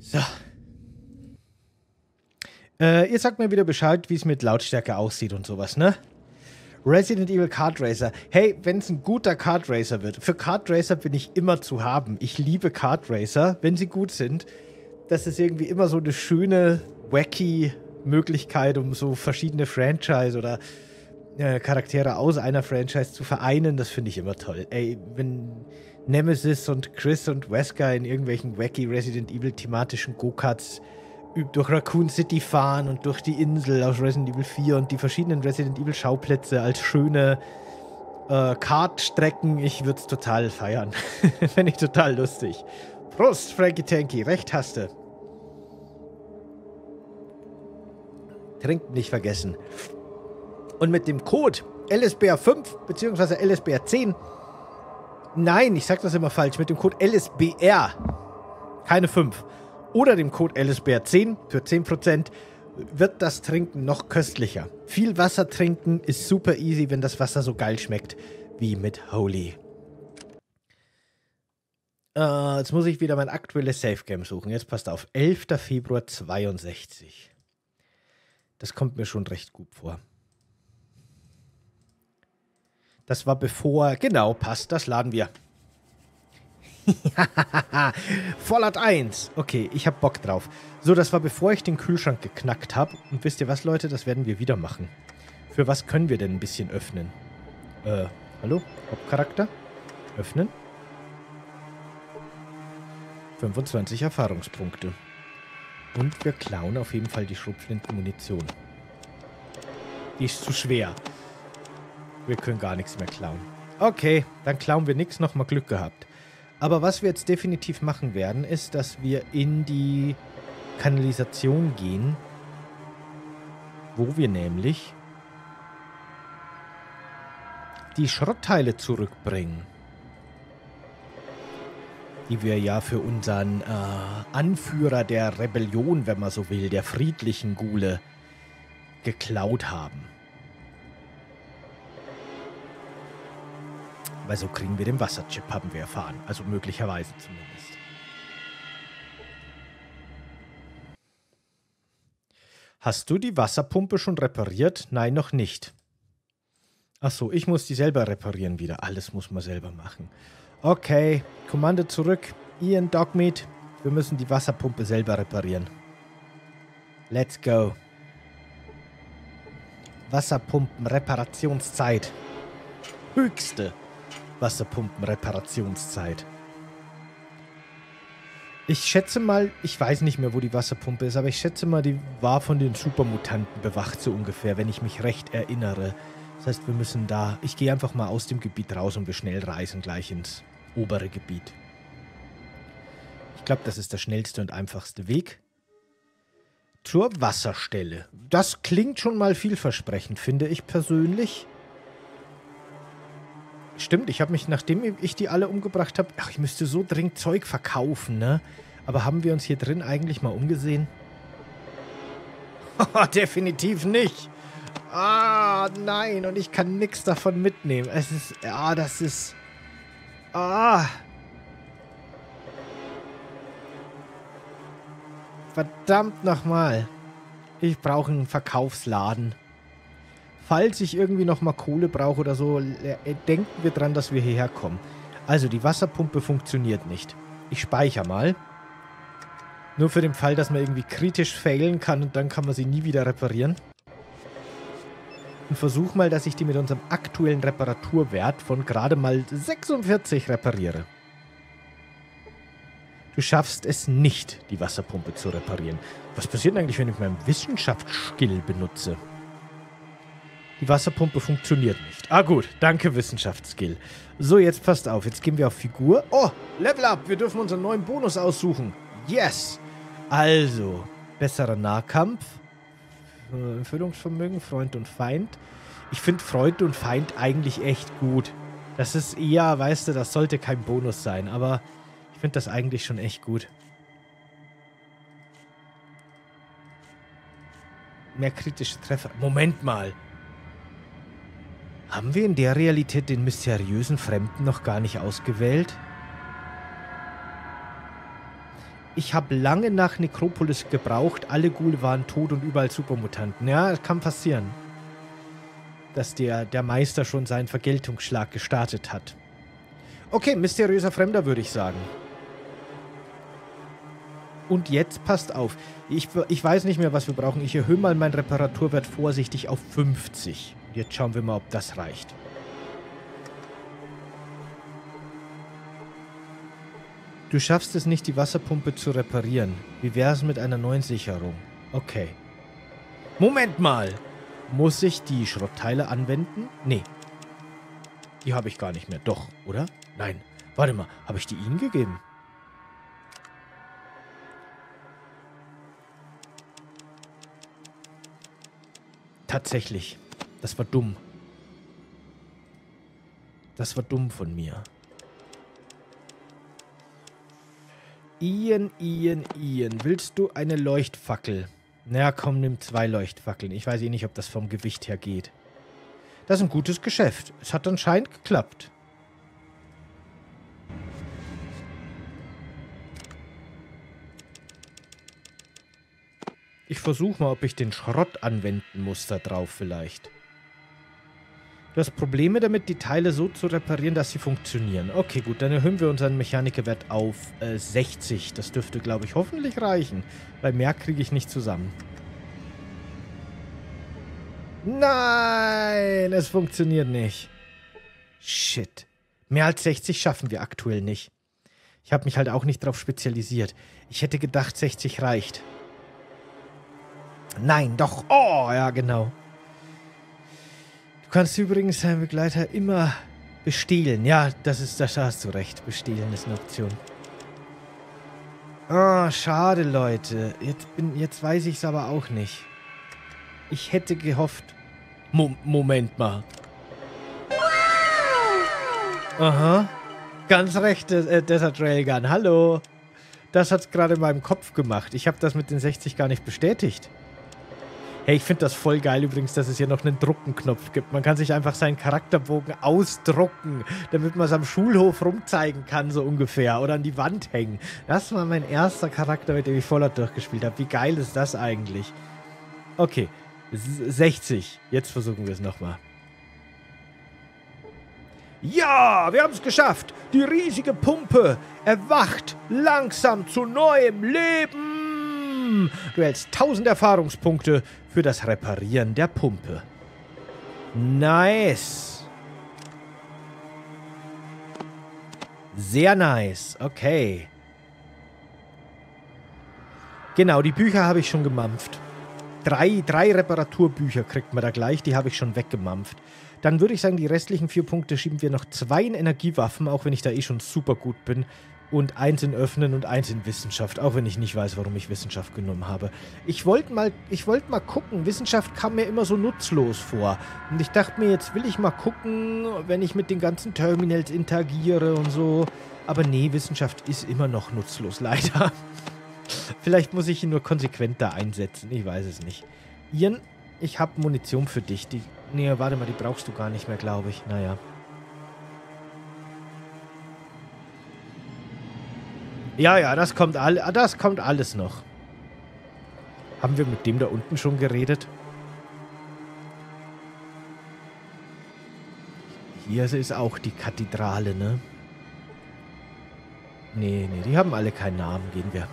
So. Ihr sagt mir wieder Bescheid, wie es mit Lautstärke aussieht und sowas, ne? Resident Evil Kart Racer. Hey, wenn es ein guter Kart Racer wird. Für Kart Racer bin ich immer zu haben. Ich liebe Kart Racer, wenn sie gut sind. Das ist irgendwie immer so eine schöne, wacky Möglichkeit, um so verschiedene Franchise oder Charaktere aus einer Franchise zu vereinen. Das finde ich immer toll. Ey, wenn Nemesis und Chris und Wesker in irgendwelchen wacky Resident Evil thematischen Go-Karts durch Raccoon City fahren und durch die Insel aus Resident Evil 4 und die verschiedenen Resident Evil Schauplätze als schöne Kartstrecken. Ich würde es total feiern. Fände ich total lustig. Prost, Frankie Tanky. Recht hast du. Trinken nicht vergessen. Und mit dem Code LSBR5 bzw. LSBR10. Nein, ich sag das immer falsch. Mit dem Code LSBR. Keine 5. Oder dem Code LSBR10 für 10% wird das Trinken noch köstlicher. Viel Wasser trinken ist super easy, wenn das Wasser so geil schmeckt wie mit Holy. Jetzt muss ich wieder mein aktuelles Savegame suchen. Jetzt passt auf. 11. Februar 62. Das kommt mir schon recht gut vor. Das war bevor... Genau, passt. Das laden wir. Fallout 1. Okay, ich hab Bock drauf. So, das war bevor ich den Kühlschrank geknackt habe. Und wisst ihr was, Leute? Das werden wir wieder machen. Für was können wir denn ein bisschen öffnen? Hallo? Hauptcharakter? Öffnen. 25 Erfahrungspunkte. Und wir klauen auf jeden Fall die Schrotflinten-Munition. Die ist zu schwer. Wir können gar nichts mehr klauen. Okay, dann klauen wir nichts. Nochmal Glück gehabt. Aber was wir jetzt definitiv machen werden, ist, dass wir in die Kanalisation gehen, wo wir nämlich die Schrottteile zurückbringen, die wir ja für unseren Anführer der Rebellion, wenn man so will, der friedlichen Ghule, geklaut haben. Weil so kriegen wir den Wasserchip, haben wir erfahren. Also möglicherweise zumindest. Hast du die Wasserpumpe schon repariert? Nein, noch nicht. Achso, ich muss die selber reparieren wieder. Alles muss man selber machen. Okay, Kommando zurück. Ian, Dogmeat. Wir müssen die Wasserpumpe selber reparieren. Let's go. Wasserpumpenreparationszeit. Höchste Wasserpumpenreparationszeit. Ich schätze mal, ich weiß nicht mehr, wo die Wasserpumpe ist, aber ich schätze mal, die war von den Supermutanten bewacht, so ungefähr, wenn ich mich recht erinnere. Das heißt, wir müssen da... Ich gehe einfach mal aus dem Gebiet raus und wir schnell reisen gleich ins obere Gebiet. Ich glaube, das ist der schnellste und einfachste Weg. Zur Wasserstelle. Das klingt schon mal vielversprechend, finde ich persönlich. Stimmt, ich habe mich, nachdem ich die alle umgebracht habe, ach, ich müsste so dringend Zeug verkaufen, ne? Aber haben wir uns hier drin eigentlich mal umgesehen? Definitiv nicht. Ah, nein, und ich kann nichts davon mitnehmen. Es ist, ja, das ist, verdammt nochmal. Ich brauche einen Verkaufsladen. Falls ich irgendwie nochmal Kohle brauche oder so, denken wir dran, dass wir hierher kommen. Also, die Wasserpumpe funktioniert nicht. Ich speichere mal. Nur für den Fall, dass man irgendwie kritisch failen kann und dann kann man sie nie wieder reparieren. Und versuche mal, dass ich die mit unserem aktuellen Reparaturwert von gerade mal 46 repariere. Du schaffst es nicht, die Wasserpumpe zu reparieren. Was passiert eigentlich, wenn ich meinen Wissenschaftsskill benutze? Die Wasserpumpe funktioniert nicht. Ah gut, danke Wissenschaftsskill. So, jetzt passt auf. Jetzt gehen wir auf Figur. Oh, Level Up. Wir dürfen unseren neuen Bonus aussuchen. Yes. Also, besserer Nahkampf. Erfüllungsvermögen, Freund und Feind. Ich finde Freund und Feind eigentlich echt gut. Das ist eher, weißt du, das sollte kein Bonus sein. Aber ich finde das eigentlich schon echt gut. Mehr kritische Treffer. Moment mal. Haben wir in der Realität den mysteriösen Fremden noch gar nicht ausgewählt? Ich habe lange nach Necropolis gebraucht. Alle Ghule waren tot und überall Supermutanten. Ja, das kann passieren. Dass der Meister schon seinen Vergeltungsschlag gestartet hat. Okay, mysteriöser Fremder, würde ich sagen. Und jetzt passt auf. Ich weiß nicht mehr, was wir brauchen. Ich erhöhe mal meinen Reparaturwert vorsichtig auf 50. Jetzt schauen wir mal, ob das reicht. Du schaffst es nicht, die Wasserpumpe zu reparieren. Wie wäre es mit einer neuen Sicherung? Okay. Moment mal! Muss ich die Schrottteile anwenden? Nee. Die habe ich gar nicht mehr. Doch, oder? Nein. Warte mal, habe ich die Ihnen gegeben? Tatsächlich. Das war dumm. Das war dumm von mir. Ian. Willst du eine Leuchtfackel? Na komm, nimm 2 Leuchtfackeln. Ich weiß eh nicht, ob das vom Gewicht her geht. Das ist ein gutes Geschäft. Es hat anscheinend geklappt. Ich versuche mal, ob ich den Schrott anwenden muss da drauf vielleicht. Du hast Probleme damit, die Teile so zu reparieren, dass sie funktionieren. Okay, gut, dann erhöhen wir unseren Mechanikerwert auf 60. Das dürfte, glaube ich, hoffentlich reichen. Weil mehr kriege ich nicht zusammen. Nein, es funktioniert nicht. Shit. Mehr als 60 schaffen wir aktuell nicht. Ich habe mich halt auch nicht drauf spezialisiert. Ich hätte gedacht, 60 reicht. Nein, doch. Oh, ja, genau. Du kannst übrigens deinen Begleiter immer bestehlen. Ja, da hast du recht. Bestehlen ist eine Option. Oh, schade, Leute. Jetzt weiß ich es aber auch nicht. Ich hätte gehofft... Moment mal. Aha. Ganz recht, Desert Railgun. Hallo. Das hat's gerade in meinem Kopf gemacht. Ich habe das mit den 60 gar nicht bestätigt. Hey, ich finde das voll geil übrigens, dass es hier noch einen Druckenknopf gibt. Man kann sich einfach seinen Charakterbogen ausdrucken, damit man es am Schulhof rumzeigen kann, so ungefähr. Oder an die Wand hängen. Das war mein erster Charakter, mit dem ich Fallout durchgespielt habe. Wie geil ist das eigentlich? Okay, 60. Jetzt versuchen wir es nochmal. Ja, wir haben es geschafft. Die riesige Pumpe erwacht langsam zu neuem Leben. Du erhältst 1000 Erfahrungspunkte für das Reparieren der Pumpe. Nice. Sehr nice. Okay. Genau, die Bücher habe ich schon gemampft. Drei Reparaturbücher kriegt man da gleich. Die habe ich schon weggemampft. Dann würde ich sagen, die restlichen 4 Punkte schieben wir noch 2 in Energiewaffen, auch wenn ich da eh schon super gut bin. Und 1 in Öffnen und 1 in Wissenschaft, auch wenn ich nicht weiß, warum ich Wissenschaft genommen habe. Ich wollte mal gucken, Wissenschaft kam mir immer so nutzlos vor. Und ich dachte mir, jetzt will ich mal gucken, wenn ich mit den ganzen Terminals interagiere und so. Aber nee, Wissenschaft ist immer noch nutzlos, leider. Vielleicht muss ich ihn nur konsequenter einsetzen, ich weiß es nicht. Ian, ich habe Munition für dich. Nee, warte mal, die brauchst du gar nicht mehr, glaube ich. Naja. Ja, das kommt alles noch. Haben wir mit dem da unten schon geredet? Hier ist auch die Kathedrale, ne? Nee, die haben alle keinen Namen. Gehen wir.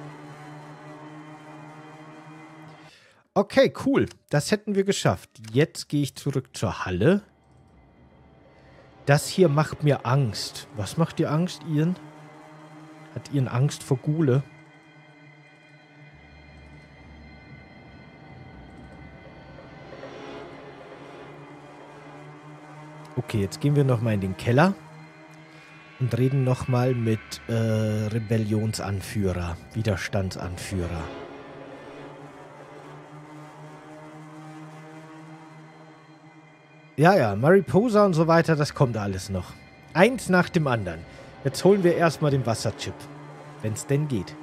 Okay, cool. Das hätten wir geschafft. Jetzt gehe ich zurück zur Halle. Das hier macht mir Angst. Was macht dir Angst, Ian? Hat Ian Angst vor Ghule? Okay, jetzt gehen wir nochmal in den Keller und reden nochmal mit Rebellionsanführer, Widerstandsanführer. Ja, Mariposa und so weiter, das kommt alles noch. Eins nach dem anderen. Jetzt holen wir erstmal den Wasserchip. Wenn es denn geht.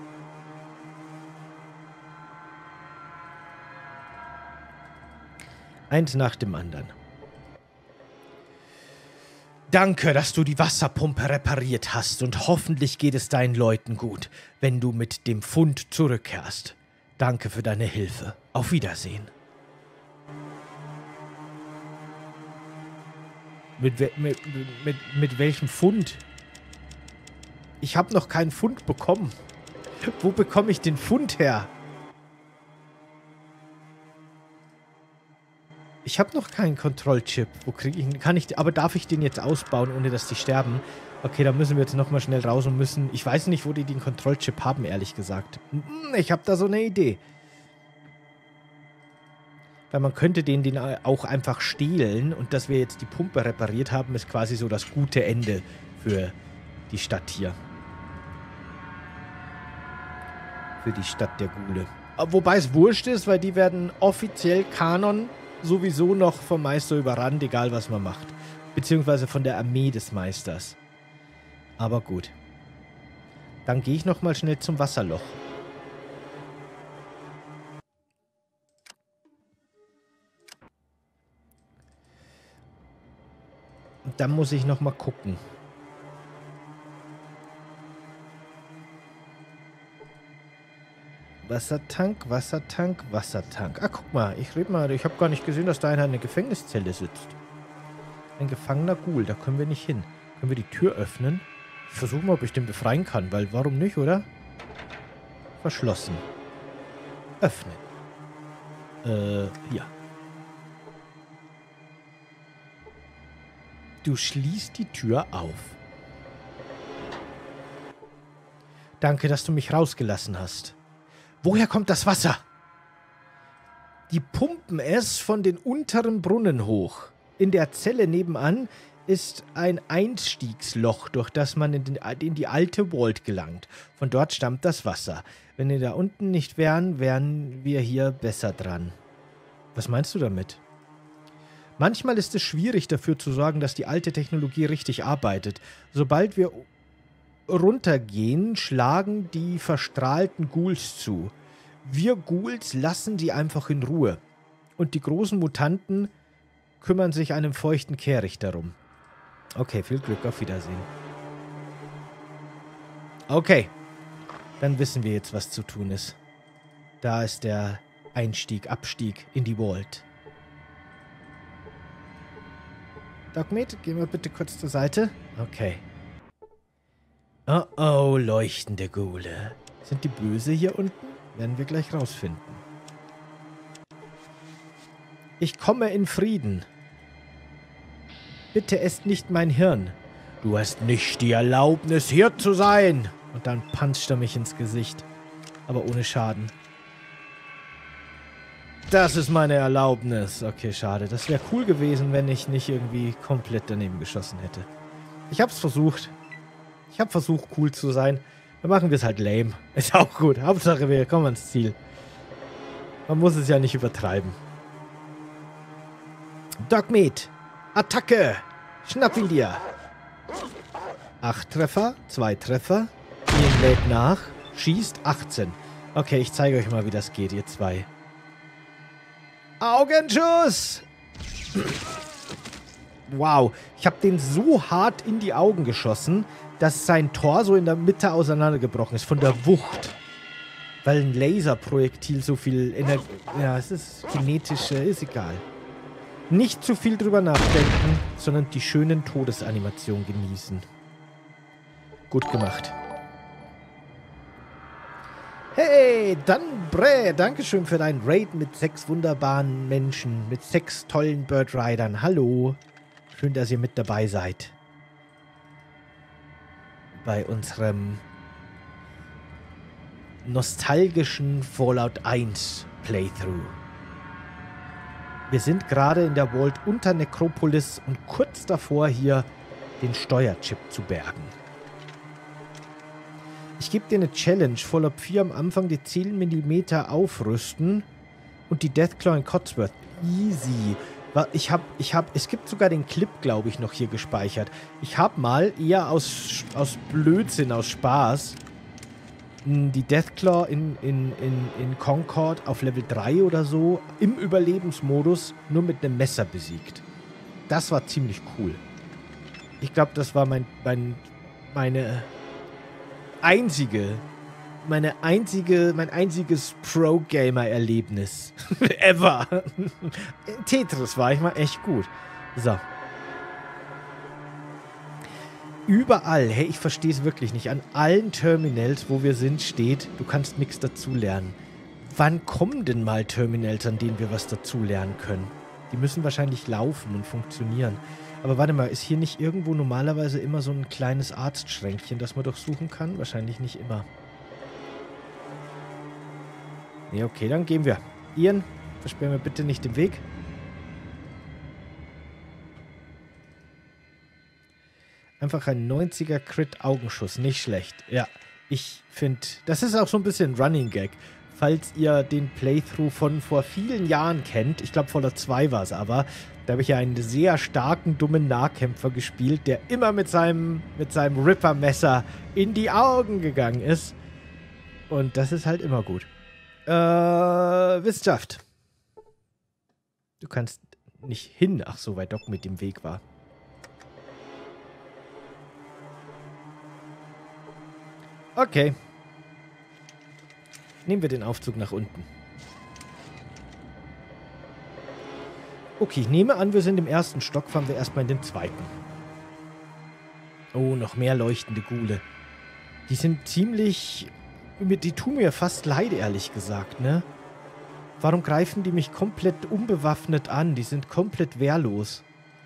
Eins nach dem anderen. Danke, dass du die Wasserpumpe repariert hast und hoffentlich geht es deinen Leuten gut, wenn du mit dem Fund zurückkehrst. Danke für deine Hilfe. Auf Wiedersehen. Mit welchem Fund? Ich habe noch keinen Fund bekommen. Wo bekomme ich den Fund her? Ich habe noch keinen Kontrollchip. Wo kriege ich ihn? Kann ich, aber darf ich den jetzt ausbauen, ohne dass die sterben? Okay, da müssen wir jetzt nochmal schnell raus und müssen... Ich weiß nicht, wo die den Kontrollchip haben, ehrlich gesagt. Ich habe da so eine Idee. Weil man könnte den auch einfach stehlen. Und dass wir jetzt die Pumpe repariert haben, ist quasi so das gute Ende für die Stadt hier. Für die Stadt der Ghule. Wobei es wurscht ist, weil die werden offiziell Kanon sowieso noch vom Meister überrannt, egal was man macht. Beziehungsweise von der Armee des Meisters. Aber gut. Dann gehe ich nochmal schnell zum Wasserloch. Und dann muss ich nochmal gucken. Wassertank, Wassertank, Wassertank. Ah, guck mal, ich habe gar nicht gesehen, dass da einer in der Gefängniszelle sitzt. Ein gefangener Ghoul, da können wir nicht hin. Können wir die Tür öffnen? Ich versuche mal, ob ich den befreien kann, weil warum nicht, oder? Verschlossen. Öffnen. Ja. Du schließt die Tür auf. Danke, dass du mich rausgelassen hast. Woher kommt das Wasser? Die pumpen es von den unteren Brunnen hoch. In der Zelle nebenan ist ein Einstiegsloch, durch das man in die alte Vault gelangt. Von dort stammt das Wasser. Wenn wir da unten nicht wären, wären wir hier besser dran. Was meinst du damit? Manchmal ist es schwierig dafür zu sorgen, dass die alte Technologie richtig arbeitet. Sobald wir runtergehen, schlagen die verstrahlten Ghouls zu. Wir Ghouls lassen die einfach in Ruhe. Und die großen Mutanten kümmern sich einem feuchten Kehricht darum. Okay, viel Glück, auf Wiedersehen. Okay, dann wissen wir jetzt, was zu tun ist. Da ist der Abstieg in die Vault. Dogmeat, gehen wir bitte kurz zur Seite. Okay. Oh oh, leuchtende Ghule. Sind die böse hier unten? Werden wir gleich rausfinden. Ich komme in Frieden. Bitte esst nicht mein Hirn. Du hast nicht die Erlaubnis, hier zu sein. Und dann puncht er mich ins Gesicht. Aber ohne Schaden. Das ist meine Erlaubnis. Okay, schade. Das wäre cool gewesen, wenn ich nicht irgendwie komplett daneben geschossen hätte. Ich hab's versucht. Ich habe versucht, cool zu sein. Dann machen wir es halt lame. Ist auch gut. Hauptsache, wir kommen ans Ziel. Man muss es ja nicht übertreiben. Dogmeat. Attacke. Schnapp ihn dir. 8 Treffer. 2 Treffer. Ihn lädt nach. Schießt 18. Okay, ich zeige euch mal, wie das geht, ihr zwei. Augenschuss. Wow. Ich habe den so hart in die Augen geschossen, dass sein Tor so in der Mitte auseinandergebrochen ist, von der Wucht. Weil ein Laserprojektil so viel Energie... Ja, es ist kinetische, ist egal. Nicht zu viel drüber nachdenken, sondern die schönen Todesanimationen genießen. Gut gemacht. Hey, Dunbre, dankeschön für deinen Raid mit 6 wunderbaren Menschen, mit 6 tollen Bird Riders. Hallo. Schön, dass ihr mit dabei seid. Bei unserem nostalgischen Fallout 1 Playthrough. Wir sind gerade in der Vault unter Necropolis und kurz davor, hier den Steuerchip zu bergen. Ich gebe dir eine Challenge. Fallout 4 am Anfang die 10 mm aufrüsten und die Deathclaw in Codsworth. Easy. Es gibt sogar den Clip, glaube ich, noch hier gespeichert. Ich habe mal eher aus Blödsinn, aus Spaß, die Deathclaw in Concord auf Level 3 oder so im Überlebensmodus nur mit einem Messer besiegt. Das war ziemlich cool. Ich glaube, das war mein einziges Pro-Gamer-Erlebnis. Ever. In Tetris war ich mal echt gut. So. Überall, hey, ich verstehe es wirklich nicht. An allen Terminals, wo wir sind, steht, du kannst nichts dazulernen. Wann kommen denn mal Terminals, an denen wir was dazulernen können? Die müssen wahrscheinlich laufen und funktionieren. Aber warte mal, ist hier nicht irgendwo normalerweise immer so ein kleines Arztschränkchen, das man durchsuchen kann? Wahrscheinlich nicht immer. Nee, okay, dann gehen wir. Ian, versperren wir bitte nicht den Weg. Einfach ein 90er Crit-Augenschuss, nicht schlecht. Ja, ich finde, das ist auch so ein bisschen Running Gag. Falls ihr den Playthrough von vor vielen Jahren kennt, ich glaube Fallout 2 war es aber, da habe ich ja einen sehr starken, dummen Nahkämpfer gespielt, der immer mit seinem Ripper-Messer in die Augen gegangen ist. Und das ist halt immer gut. Wissenschaft. Du kannst nicht hin. Ach so, weil Doc mit dem Weg war. Okay. Nehmen wir den Aufzug nach unten. Okay, ich nehme an, wir sind im ersten Stock, fahren wir erstmal in den zweiten. Oh, noch mehr leuchtende Ghule. Die sind ziemlich... Die tun mir fast leid, ehrlich gesagt, ne? Warum greifen die mich komplett unbewaffnet an? Die sind komplett wehrlos.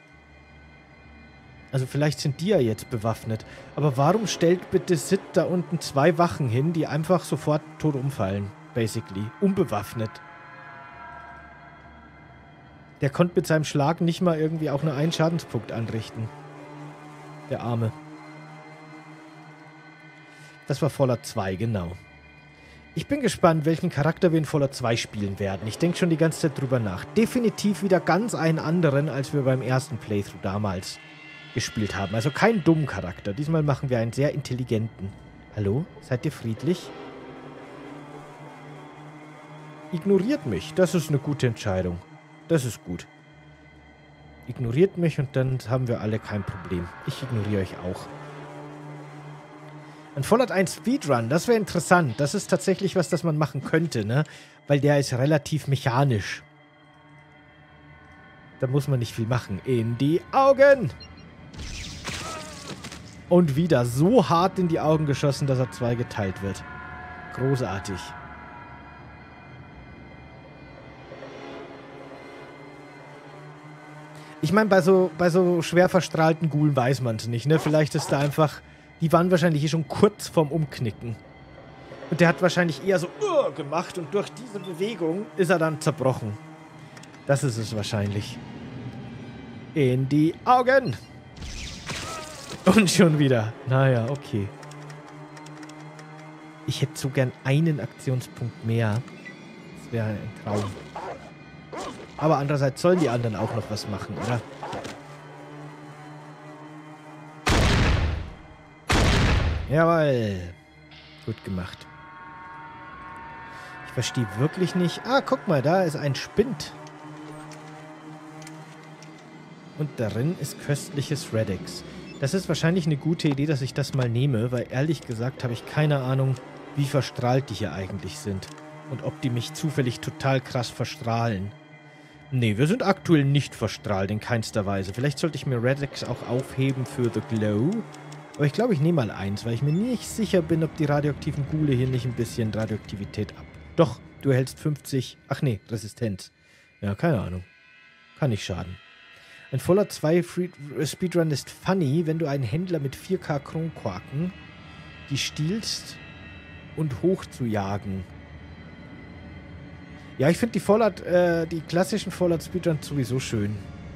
Also vielleicht sind die ja jetzt bewaffnet. Aber warum stellt bitte Sid da unten 2 Wachen hin, die einfach sofort tot umfallen? Basically. Unbewaffnet. Der konnte mit seinem Schlag nicht mal irgendwie auch nur einen Schadenspunkt anrichten. Der Arme. Das war Fallout 2, genau. Ich bin gespannt, welchen Charakter wir in Fallout 2 spielen werden. Ich denke schon die ganze Zeit drüber nach. Definitiv wieder ganz einen anderen, als wir beim ersten Playthrough damals gespielt haben. Also keinen dummen Charakter. Diesmal machen wir einen sehr intelligenten. Hallo? Seid ihr friedlich? Ignoriert mich. Das ist eine gute Entscheidung. Das ist gut. Ignoriert mich und dann haben wir alle kein Problem. Ich ignoriere euch auch. Ein Fallout 1 Speedrun, das wäre interessant. Das ist tatsächlich was, das man machen könnte, ne? Weil der ist relativ mechanisch. Da muss man nicht viel machen. In die Augen! Und wieder so hart in die Augen geschossen, dass er 2 geteilt wird. Großartig. Ich meine, bei so schwer verstrahlten Ghoulen weiß man es nicht, ne? Vielleicht ist da einfach... Die waren wahrscheinlich hier schon kurz vorm Umknicken. Und der hat wahrscheinlich eher so gemacht und durch diese Bewegung ist er dann zerbrochen. Das ist es wahrscheinlich. In die Augen! Und schon wieder. Naja, okay. Ich hätte so gern einen Aktionspunkt mehr. Das wäre ein Traum. Aber andererseits sollen die anderen auch noch was machen, oder? Jawohl. Gut gemacht. Ich verstehe wirklich nicht... Ah, guck mal, da ist ein Spind. Und darin ist köstliches Radix. Das ist wahrscheinlich eine gute Idee, dass ich das mal nehme, weil ehrlich gesagt habe ich keine Ahnung, wie verstrahlt die hier eigentlich sind. Und ob die mich zufällig total krass verstrahlen. Nee, wir sind aktuell nicht verstrahlt, in keinster Weise. Vielleicht sollte ich mir Radix auch aufheben für The Glow. Aber ich glaube, ich nehme mal eins, weil ich mir nicht sicher bin, ob die radioaktiven Ghule hier nicht ein bisschen Radioaktivität ab. Doch, du erhältst 50... Ach nee, Resistenz. Ja, keine Ahnung. Kann nicht schaden. Ein Fallout 2 Speedrun ist funny, wenn du einen Händler mit 4K Kronkorken, die stiehlst und hochzujagen. Ja, ich finde die klassischen Fallout Speedruns sowieso schön.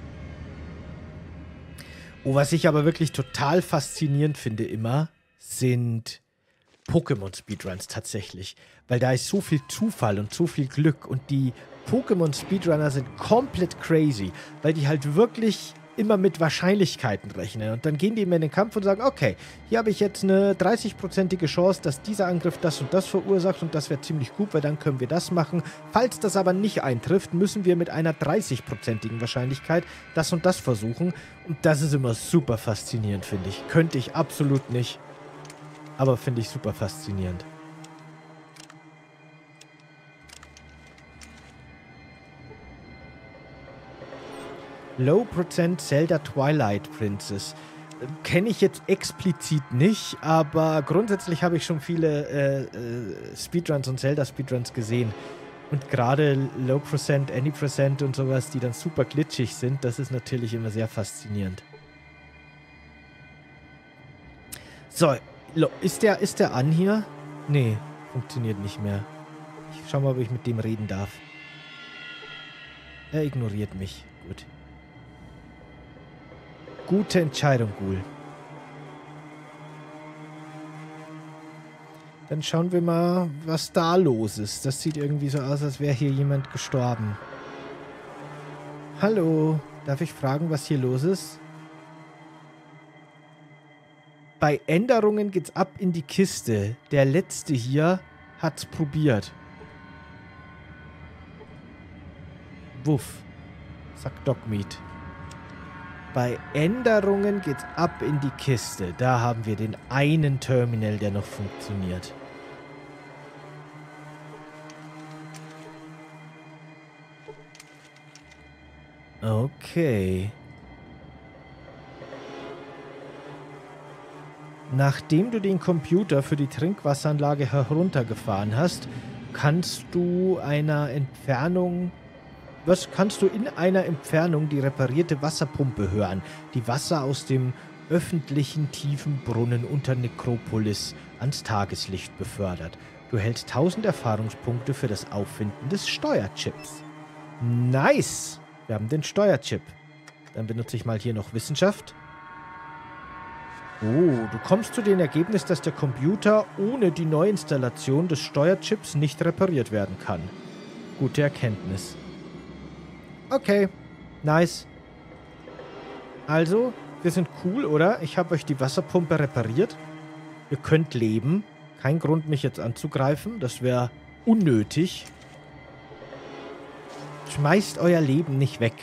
Oh, was ich aber wirklich total faszinierend finde immer, sind Pokémon-Speedruns tatsächlich. Weil da ist so viel Zufall und so viel Glück und die Pokémon-Speedrunner sind komplett crazy, weil die halt wirklich immer mit Wahrscheinlichkeiten rechnen. Und dann gehen die immer in den Kampf und sagen, okay, hier habe ich jetzt eine 30-prozentige Chance, dass dieser Angriff das und das verursacht und das wäre ziemlich gut, weil dann können wir das machen. Falls das aber nicht eintrifft, müssen wir mit einer 30-prozentigen Wahrscheinlichkeit das und das versuchen. Und das ist immer super faszinierend, finde ich. Könnte ich absolut nicht, aber finde ich super faszinierend. Low Percent Zelda Twilight Princess. Kenne ich jetzt explizit nicht, aber grundsätzlich habe ich schon viele Speedruns und Zelda-Speedruns gesehen. Und gerade Low Percent, Any Percent und sowas, die dann super glitschig sind, das ist natürlich immer sehr faszinierend. So, ist der an hier? Nee, funktioniert nicht mehr. Ich schau mal, ob ich mit dem reden darf. Er ignoriert mich. Gut. Gute Entscheidung, Ghoul. Dann schauen wir mal, was da los ist. Das sieht irgendwie so aus, als wäre hier jemand gestorben. Hallo, darf ich fragen, was hier los ist? Bei Änderungen geht's ab in die Kiste. Der letzte hier hat's probiert. Wuff, sagt Dogmeat. Bei Änderungen geht's ab in die Kiste. Da haben wir den einen Terminal, der noch funktioniert. Okay. Nachdem du den Computer für die Trinkwasseranlage heruntergefahren hast, kannst du einer Entfernung... Was kannst du in einer Entfernung die reparierte Wasserpumpe hören, die Wasser aus dem öffentlichen tiefen Brunnen unter Nekropolis ans Tageslicht befördert. Du hältst 1000 Erfahrungspunkte für das Auffinden des Steuerchips. Nice! Wir haben den Steuerchip. Dann benutze ich mal hier noch Wissenschaft. Oh, du kommst zu dem Ergebnis, dass der Computer ohne die Neuinstallation des Steuerchips nicht repariert werden kann. Gute Erkenntnis. Okay, nice. Also, wir sind cool, oder? Ich habe euch die Wasserpumpe repariert. Ihr könnt leben. Kein Grund, mich jetzt anzugreifen. Das wäre unnötig. Schmeißt euer Leben nicht weg.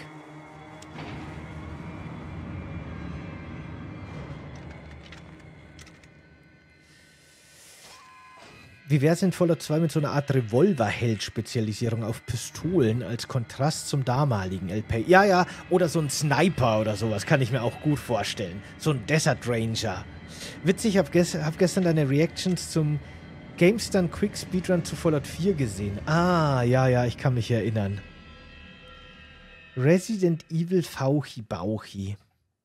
Wie wäre es in Fallout 2 mit so einer Art Revolverheld-Spezialisierung auf Pistolen als Kontrast zum damaligen LP? Ja, ja, oder so ein Sniper oder sowas kann ich mir auch gut vorstellen. So ein Desert Ranger. Witzig, ich hab gestern deine Reactions zum GameStun Quick Speedrun zu Fallout 4 gesehen. Ah, ja, ja, ich kann mich erinnern. Resident Evil Fauchi Bauchi.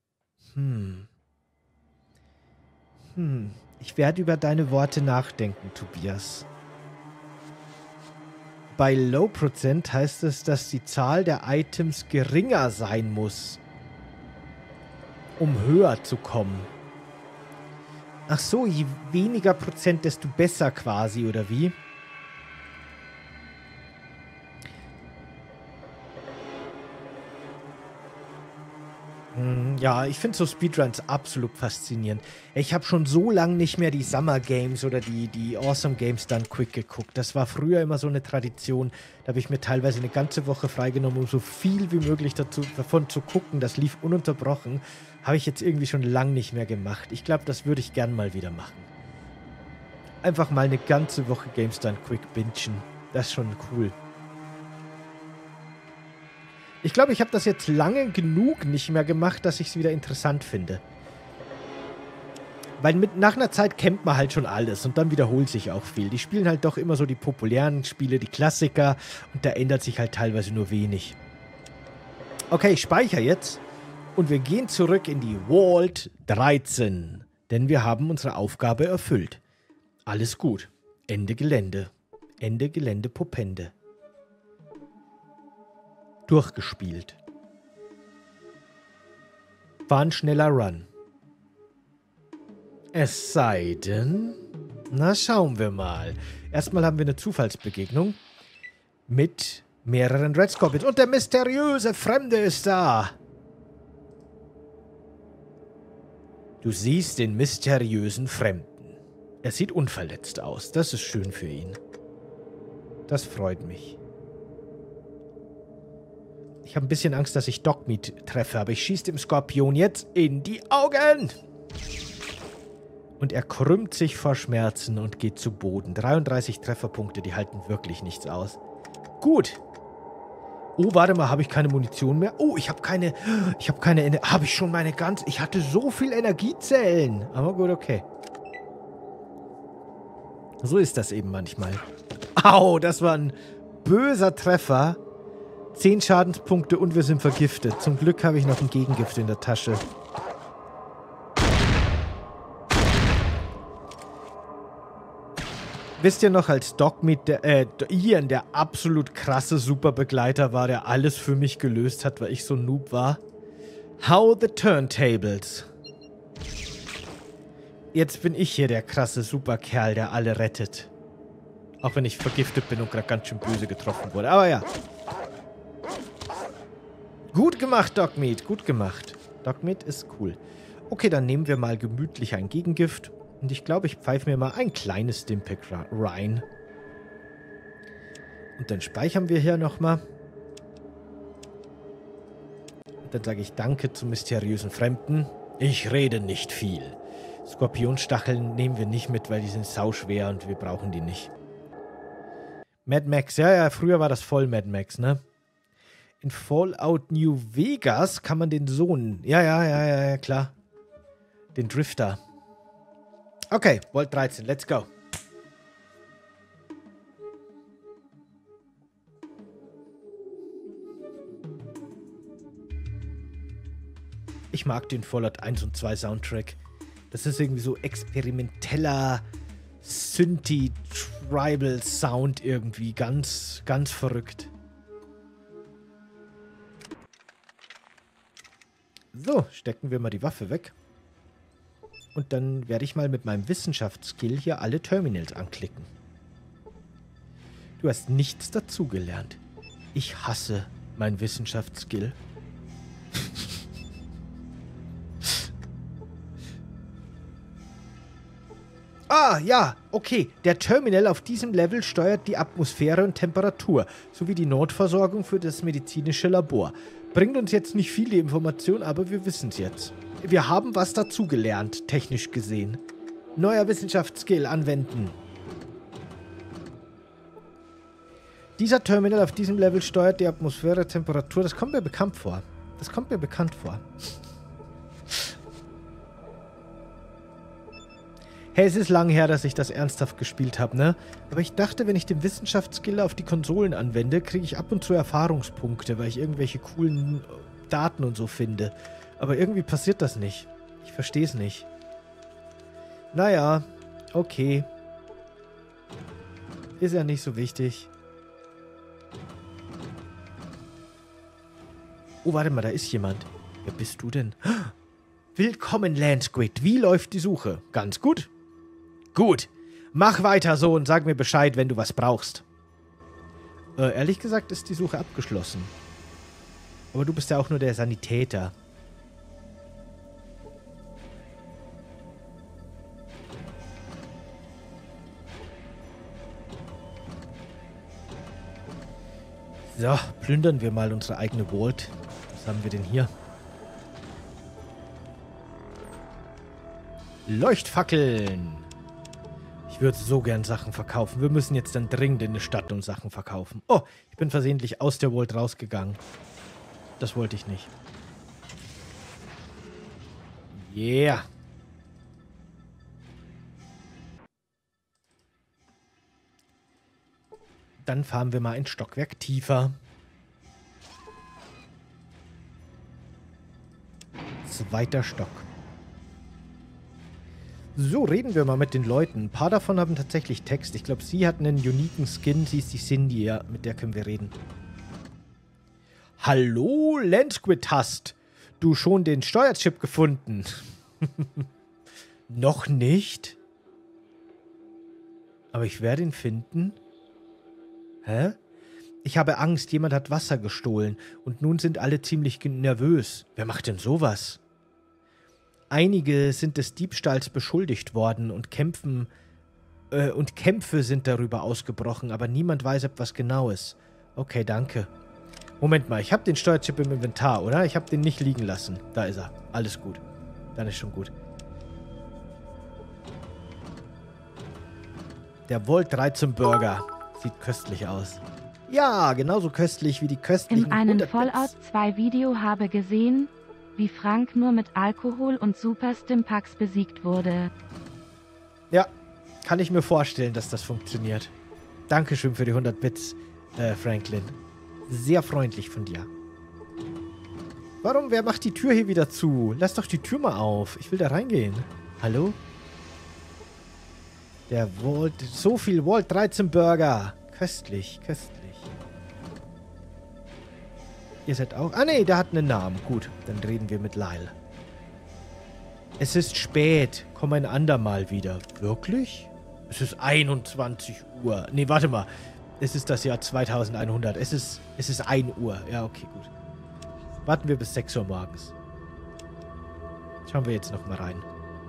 Ich werde über deine Worte nachdenken, Tobias. Bei Low Percent heißt es, dass die Zahl der Items geringer sein muss, um höher zu kommen. Ach so, je weniger Prozent, desto besser quasi, oder wie? Ja, ich finde so Speedruns absolut faszinierend. Ich habe schon so lange nicht mehr die Summer Games oder die Awesome Games Done Quick geguckt. Das war früher immer so eine Tradition. Da habe ich mir teilweise eine ganze Woche freigenommen, um so viel wie möglich davon zu gucken. Das lief ununterbrochen. Habe ich jetzt irgendwie schon lange nicht mehr gemacht. Ich glaube, das würde ich gern mal wieder machen. Einfach mal eine ganze Woche Games Done Quick bingen. Das ist schon cool. Ich glaube, ich habe das jetzt lange genug nicht mehr gemacht, dass ich es wieder interessant finde. Weil nach einer Zeit kennt man halt schon alles und dann wiederholt sich auch viel. Die spielen halt doch immer so die populären Spiele, die Klassiker und da ändert sich halt teilweise nur wenig. Okay, ich speichere jetzt und wir gehen zurück in die Vault 13, denn wir haben unsere Aufgabe erfüllt. Alles gut. Ende Gelände. Ende Gelände Popende. Durchgespielt. War ein schneller Run. Es sei denn... Na, schauen wir mal. Erstmal haben wir eine Zufallsbegegnung mit mehreren Red Scorpions. Und der mysteriöse Fremde ist da. Du siehst den mysteriösen Fremden. Er sieht unverletzt aus. Das ist schön für ihn. Das freut mich. Ich habe ein bisschen Angst, dass ich Dogmeat treffe, aber ich schieße dem Skorpion jetzt in die Augen. Und er krümmt sich vor Schmerzen und geht zu Boden. 33 Trefferpunkte, die halten wirklich nichts aus. Gut. Oh, warte mal, habe ich keine Munition mehr? Oh, ich habe keine habe ich schon meine ganze... Ich hatte so viel Energiezellen. Aber gut, okay. So ist das eben manchmal. Au, das war ein böser Treffer. 10 Schadenspunkte und wir sind vergiftet. Zum Glück habe ich noch ein Gegengift in der Tasche. Wisst ihr noch, als Dogmeat, Ian, der absolut krasse Superbegleiter war, der alles für mich gelöst hat, weil ich so ein Noob war? How the Turntables. Jetzt bin ich hier der krasse Superkerl, der alle rettet. Auch wenn ich vergiftet bin und gerade ganz schön böse getroffen wurde. Aber ja. Gut gemacht, Dogmeat. Gut gemacht. Dogmeat ist cool. Okay, dann nehmen wir mal gemütlich ein Gegengift. Und ich glaube, ich pfeife mir mal ein kleines Stimpack rein. Und dann speichern wir hier nochmal. Und dann sage ich Danke zum mysteriösen Fremden. Ich rede nicht viel. Skorpionstacheln nehmen wir nicht mit, weil die sind sauschwer und wir brauchen die nicht. Mad Max. Ja, früher war das voll Mad Max, ne? In Fallout New Vegas kann man den Sohn... Ja, klar. Den Drifter. Okay, Volt 13, let's go. Ich mag den Fallout 1 und 2 Soundtrack. Das ist irgendwie so experimenteller Synthi-Tribal-Sound irgendwie. Ganz, ganz verrückt. So, stecken wir mal die Waffe weg. Und dann werde ich mal mit meinem Wissenschaftsskill hier alle Terminals anklicken. Du hast nichts dazugelernt. Ich hasse mein Wissenschaftsskill. Ah, ja, okay. Der Terminal auf diesem Level steuert die Atmosphäre und Temperatur, sowie die Notversorgung für das medizinische Labor. Bringt uns jetzt nicht viele Informationen, aber wir wissen es jetzt. Wir haben was dazugelernt, technisch gesehen. Neuer Wissenschaftsskill anwenden. Dieser Terminal auf diesem Level steuert die Atmosphäre, Temperatur. Das kommt mir bekannt vor. Das kommt mir bekannt vor. Hey, es ist lang her, dass ich das ernsthaft gespielt habe, ne? Aber ich dachte, wenn ich den Wissenschaftsskill auf die Konsolen anwende, kriege ich ab und zu Erfahrungspunkte, weil ich irgendwelche coolen Daten und so finde. Aber irgendwie passiert das nicht. Ich verstehe es nicht. Naja, okay. Ist ja nicht so wichtig. Oh, warte mal, da ist jemand. Wer bist du denn? Willkommen, Landsquid. Wie läuft die Suche? Ganz gut. Gut. Mach weiter so und sag mir Bescheid, wenn du was brauchst. Ehrlich gesagt ist die Suche abgeschlossen. Aber du bist ja auch nur der Sanitäter. So, plündern wir mal unsere eigene Vault. Was haben wir denn hier? Leuchtfackeln. Ich würde so gern Sachen verkaufen. Wir müssen jetzt dann dringend in eine Stadt und Sachen verkaufen. Oh, ich bin versehentlich aus der Vault rausgegangen. Das wollte ich nicht. Yeah. Dann fahren wir mal ein Stockwerk tiefer. Zweiter Stock. So, reden wir mal mit den Leuten. Ein paar davon haben tatsächlich Text. Ich glaube, sie hat einen uniken Skin. Sie ist die Cindy, ja. Mit der können wir reden. Hallo, Landsquid hast du schon den Steuerchip gefunden? Noch nicht? Aber ich werde ihn finden. Hä? Ich habe Angst, jemand hat Wasser gestohlen und nun sind alle ziemlich nervös. Wer macht denn sowas? Einige sind des Diebstahls beschuldigt worden und Kämpfe sind darüber ausgebrochen, aber niemand weiß etwas Genaues. Okay, danke. Moment mal, ich habe den Steuerchip im Inventar, oder? Ich habe den nicht liegen lassen. Da ist er. Alles gut. Dann ist schon gut. Der Volt 13 Burger. Sieht köstlich aus. Ja, genauso köstlich wie die köstlichen In einem 100 Fallout 2 Video habe gesehen, wie Frank nur mit Alkohol und Super Stimpaks besiegt wurde. Ja, kann ich mir vorstellen, dass das funktioniert. Dankeschön für die 100 Bits, Franklin. Sehr freundlich von dir. Warum? Wer macht die Tür hier wieder zu? Lass doch die Tür mal auf. Ich will da reingehen. Hallo? Der Volt... So viel Volt 13 Burger. Köstlich, köstlich. Ihr seid auch... Ah, nee, der hat einen Namen. Gut, dann reden wir mit Lyle. Es ist spät. Komm ein andermal wieder. Wirklich? Es ist 21 Uhr. Nee, warte mal. Es ist das Jahr 2100. Es ist 1 Uhr. Ja, okay, gut. Warten wir bis 6 Uhr morgens. Schauen wir jetzt noch mal rein.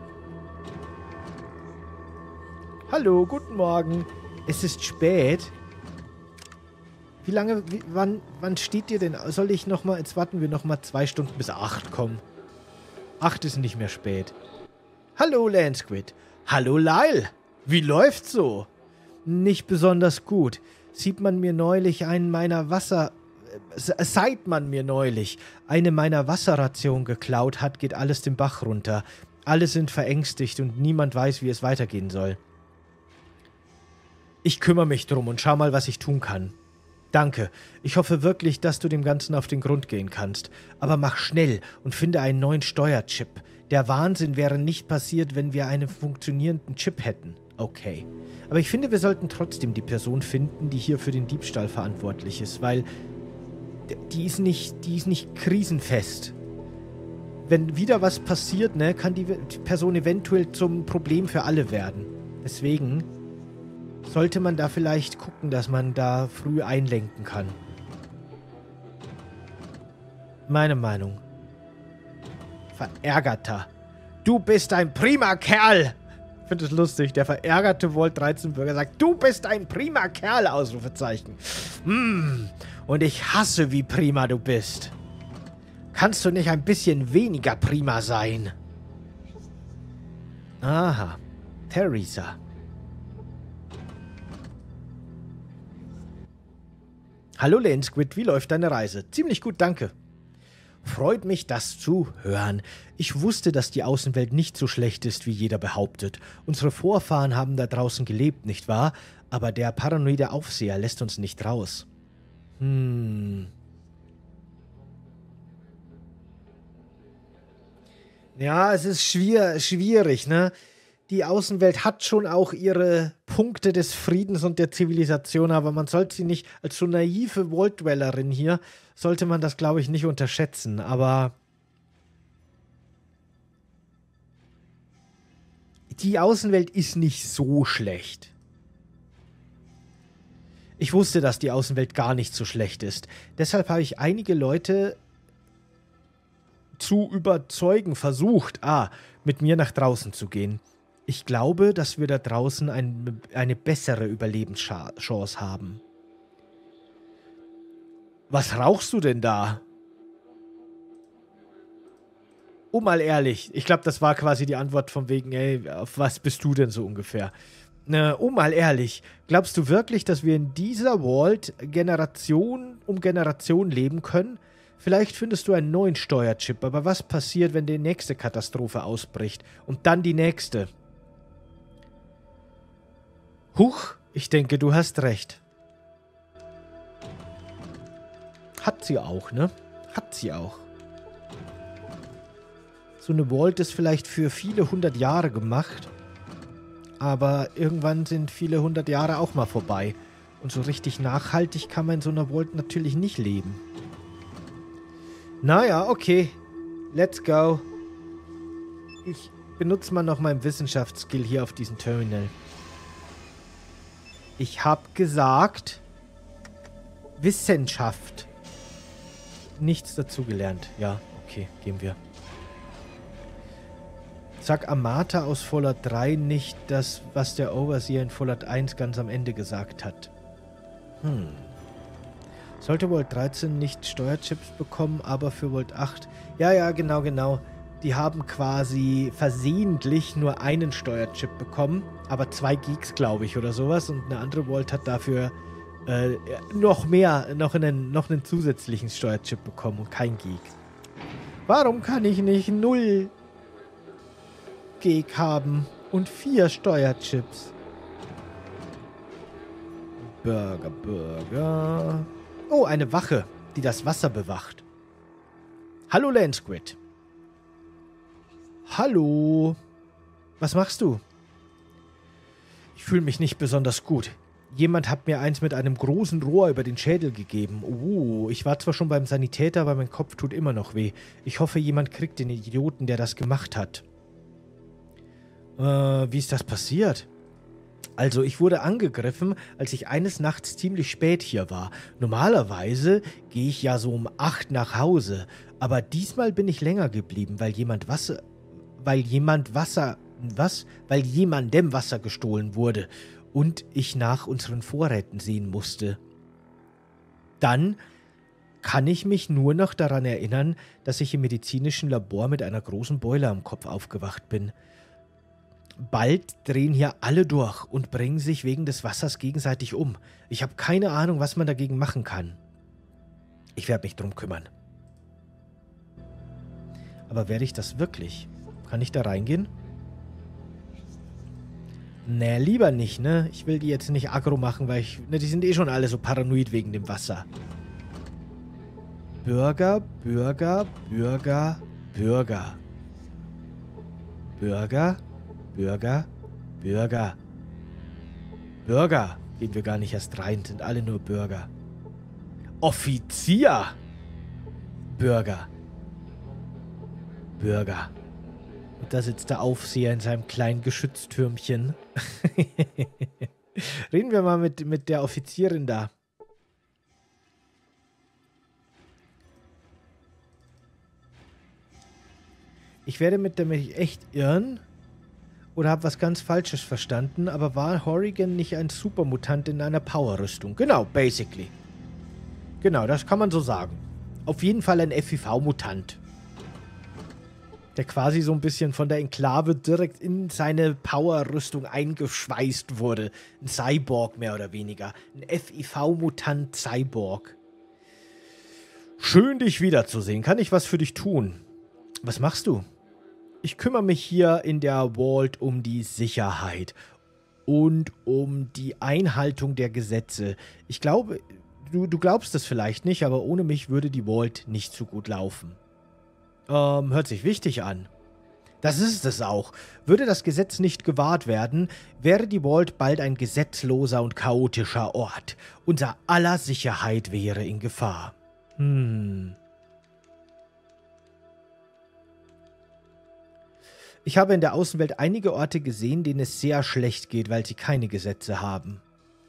Hallo, guten Morgen. Es ist spät. Wie lange, wann steht ihr denn? Soll ich noch mal, jetzt warten wir noch mal 2 Stunden bis 8 kommen. 8 ist nicht mehr spät. Hallo, Landsquid. Hallo, Lyle. Wie läuft's so? Nicht besonders gut. Seit man mir neulich eine meiner Wasserration geklaut hat, geht alles den Bach runter. Alle sind verängstigt und niemand weiß, wie es weitergehen soll. Ich kümmere mich drum und schau mal, was ich tun kann. Danke. Ich hoffe wirklich, dass du dem Ganzen auf den Grund gehen kannst. Aber mach schnell und finde einen neuen Steuerchip. Der Wahnsinn wäre nicht passiert, wenn wir einen funktionierenden Chip hätten. Okay. Aber ich finde, wir sollten trotzdem die Person finden, die hier für den Diebstahl verantwortlich ist, weil die ist nicht krisenfest. Wenn wieder was passiert, ne, kann die Person eventuell zum Problem für alle werden. Deswegen sollte man da vielleicht gucken, dass man da früh einlenken kann. Meine Meinung. Verärgerter. Du bist ein prima Kerl! Ich finde es lustig. Der verärgerte Volt 13 Bürger sagt, du bist ein prima Kerl! Ausrufezeichen. Und ich hasse, wie prima du bist. Kannst du nicht ein bisschen weniger prima sein? Aha. Theresa. Hallo Landsquid, wie läuft deine Reise? Ziemlich gut, danke. Freut mich, das zu hören. Ich wusste, dass die Außenwelt nicht so schlecht ist, wie jeder behauptet. Unsere Vorfahren haben da draußen gelebt, nicht wahr? Aber der paranoide Aufseher lässt uns nicht raus. Ja, es ist schwierig, ne? Die Außenwelt hat schon auch ihre Punkte des Friedens und der Zivilisation, aber man sollte sie nicht, als so naive Vault-Dwellerin hier, sollte man das, glaube ich, nicht unterschätzen, aber die Außenwelt ist nicht so schlecht. Ich wusste, dass die Außenwelt gar nicht so schlecht ist. Deshalb habe ich einige Leute zu überzeugen versucht, mit mir nach draußen zu gehen. Ich glaube, dass wir da draußen eine bessere Überlebenschance haben. Was rauchst du denn da? Oh, mal ehrlich. Ich glaube, das war quasi die Antwort von wegen, ey, auf was bist du denn so ungefähr? Oh, mal ehrlich. Glaubst du wirklich, dass wir in dieser Vault Generation um Generation leben können? Vielleicht findest du einen neuen Steuerchip, aber was passiert, wenn die nächste Katastrophe ausbricht? Und dann die nächste? Huch, ich denke, du hast recht. Hat sie auch, ne? Hat sie auch. So eine Vault ist vielleicht für viele 100 Jahre gemacht, aber irgendwann sind viele 100 Jahre auch mal vorbei. Und so richtig nachhaltig kann man in so einer Vault natürlich nicht leben. Naja, okay. Let's go. Ich benutze mal noch meinen Wissenschaftsskill hier auf diesem Terminal. Ich habe gesagt, Wissenschaft. Nichts dazugelernt. Ja, okay, gehen wir. Sag Amata aus Fallout 3 nicht das, was der Overseer in Fallout 1 ganz am Ende gesagt hat. Sollte Vault 13 nicht Steuerchips bekommen, aber für Vault 8... Ja, genau. Die haben quasi versehentlich nur einen Steuerchip bekommen, aber 2 Geeks, glaube ich, oder sowas. Und eine andere Vault hat dafür noch einen zusätzlichen Steuerchip bekommen und kein Geek. Warum kann ich nicht 0 Geek haben und 4 Steuerchips? Burger. Oh, eine Wache, die das Wasser bewacht. Hallo, Landsquid. Hallo. Was machst du? Ich fühle mich nicht besonders gut. Jemand hat mir eins mit einem großen Rohr über den Schädel gegeben. Ich war zwar schon beim Sanitäter, aber mein Kopf tut immer noch weh. Ich hoffe, jemand kriegt den Idioten, der das gemacht hat. Wie ist das passiert? Also, ich wurde angegriffen, als ich eines Nachts ziemlich spät hier war. Normalerweise gehe ich ja so um 8 nach Hause, aber diesmal bin ich länger geblieben, weil jemandem Wasser gestohlen wurde und ich nach unseren Vorräten sehen musste. Dann kann ich mich nur noch daran erinnern, dass ich im medizinischen Labor mit einer großen Beule am Kopf aufgewacht bin. Bald drehen hier alle durch und bringen sich wegen des Wassers gegenseitig um. Ich habe keine Ahnung, was man dagegen machen kann. Ich werde mich drum kümmern. Aber werde ich das wirklich? Kann ich da reingehen? Nee, lieber nicht, ne? Ich will die jetzt nicht aggro machen, weil die sind eh schon alle so paranoid wegen dem Wasser. Bürger. Bürger. Gehen wir gar nicht erst rein, sind alle nur Bürger. Offizier! Bürger. Und da sitzt der Aufseher in seinem kleinen Geschütztürmchen. Reden wir mal mit der Offizierin da. Ich werde mit mich echt irren oder habe was ganz Falsches verstanden, aber war Horrigan nicht ein Supermutant in einer Power-Rüstung? Genau, basically. Genau, das kann man so sagen. Auf jeden Fall ein FIV-Mutant. Der quasi so ein bisschen von der Enklave direkt in seine Power-Rüstung eingeschweißt wurde. Ein Cyborg mehr oder weniger. Ein FIV-Mutant Cyborg. Schön, dich wiederzusehen. Kann ich was für dich tun? Was machst du? Ich kümmere mich hier in der Vault um die Sicherheit und um die Einhaltung der Gesetze. Ich glaube, du glaubst es vielleicht nicht, aber ohne mich würde die Vault nicht so gut laufen. Hört sich wichtig an. Das ist es auch. Würde das Gesetz nicht gewahrt werden, wäre die Vault bald ein gesetzloser und chaotischer Ort. Unser aller Sicherheit wäre in Gefahr. Ich habe in der Außenwelt einige Orte gesehen, denen es sehr schlecht geht, weil sie keine Gesetze haben.